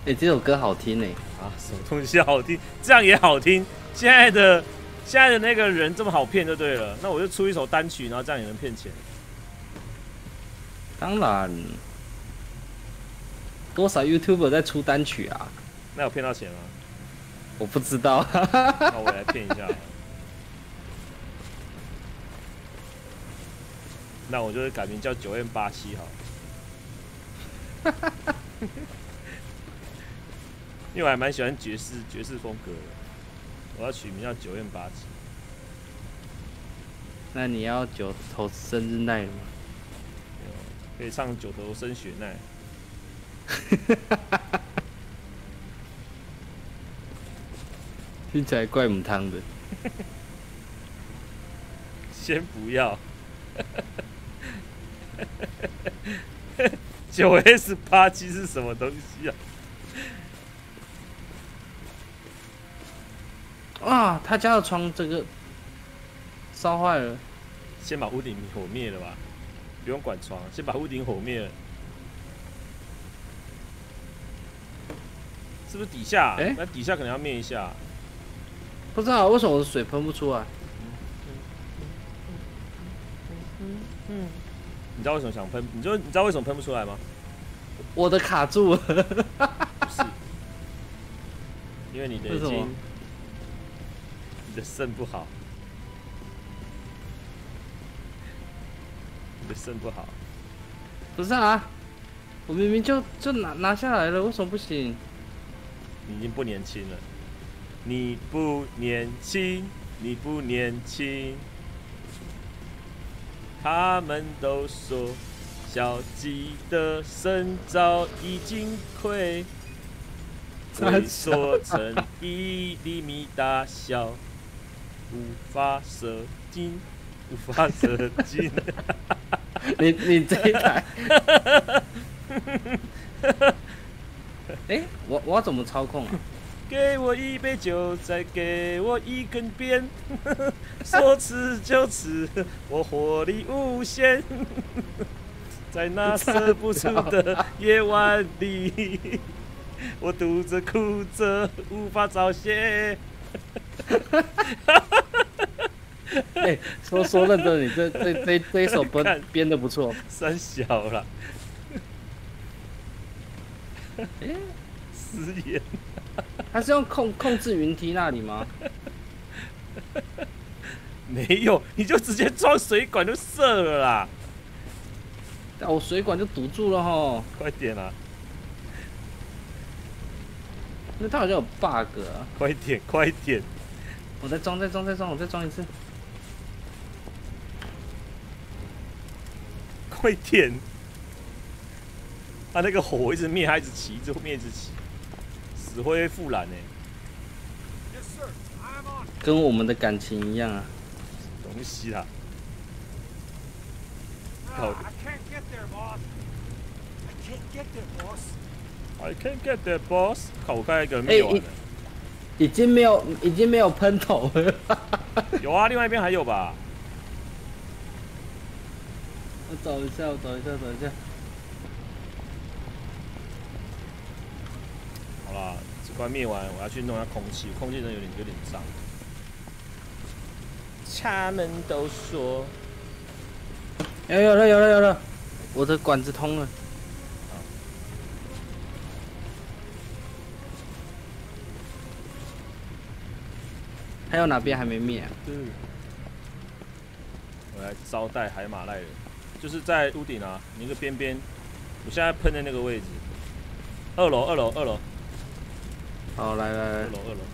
哎，这首歌好听哎。 啊，什么东西好听？这样也好听？现在的现在的那个人这么好骗就对了。那我就出一首单曲，然后这样也能骗钱。 当然，多少 YouTuber 在出单曲啊？ 那有骗到钱吗？ 我不知道。 那我来骗一下。那我就改名叫九 M 八七好了。因为我还蛮喜欢爵士爵士风格的，我要取名叫九 M 八七。 那你要九头生日奈了吗？ 可以唱九头身血奈。 听起来怪母汤的。 先不要。九 S 八七是什么东西啊？ 啊，他家的窗这个烧坏了。 先把屋顶火灭了吧，不用管窗，先把屋顶火灭了。是不是底下？哎、欸，那底下可能要灭一下。 不知道为什么我的水喷不出来。 嗯，你知道为什么想喷？你就你知道为什么喷不出来吗？ 我的卡住了。不是，因为你的已经，你的肾不好，你的肾不好。 不是啊，我明明就就拿拿下来了，为什么不行？ 你已经不年轻了，你不年轻，你不年轻。他们都说，小鸡的身早已经溃，萎缩成一厘米大小，无法射精，无法射精。 你你这一台，哎、欸，我我要怎么操控啊？ 给我一杯酒，再给我一根鞭，说吃就吃，我活力无限。在那射不出的夜晚里，我独自哭着，无法早些。 哎、欸，说说认真，你这这这这一首编编的不错， 三小了。哎、欸，失言。 他是用控控制云梯那里吗？ 没有，你就直接装水管就射了啦。 我水管就堵住了吼。 快点啦！ 那它好像有 bug 啊。 快点，快点！ 我再装，再装，再装，我再装一次。 快点！他、啊、那个火一直灭，他一直起，一直灭，一直起。死灰复燃呢， 跟我们的感情一样啊。 东西啦，靠 ！I can't get there, boss。靠！我看一个人灭完了、欸， 已经没有，已经没有喷头了。 有啊，另外一边还有吧？ 我找一下，我找一下，找一下。 好啦，这关灭完，我要去弄一下空气，空气真的有点有点脏。他们都说， 有有了有了有了，我的管子通了。还有哪边还没灭啊？ 嗯，我来招待海马赖人，就是在屋顶啊，那个边边，我现在喷的那个位置，二楼二楼二楼。 好，来来来， 二楼二楼。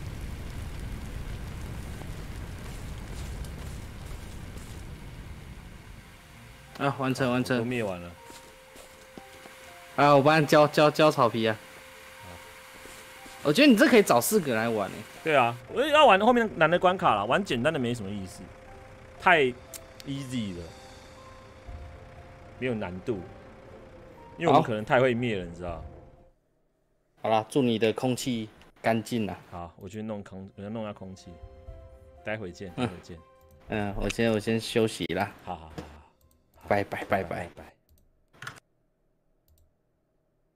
啊，完成完成。 都灭完了。 啊，我帮你浇浇浇草皮啊。我觉得你这可以找四个来玩诶。 对啊，我要玩后面难的关卡啦，玩简单的没什么意思，太 easy 了，没有难度，因为我们可能太会灭了，你知道。 好啦，祝你的空气干净啦。 好，我去弄空，我要弄下空气，待会见，待会见。 嗯，我先我先休息啦。 好好好好， 拜拜拜拜拜拜。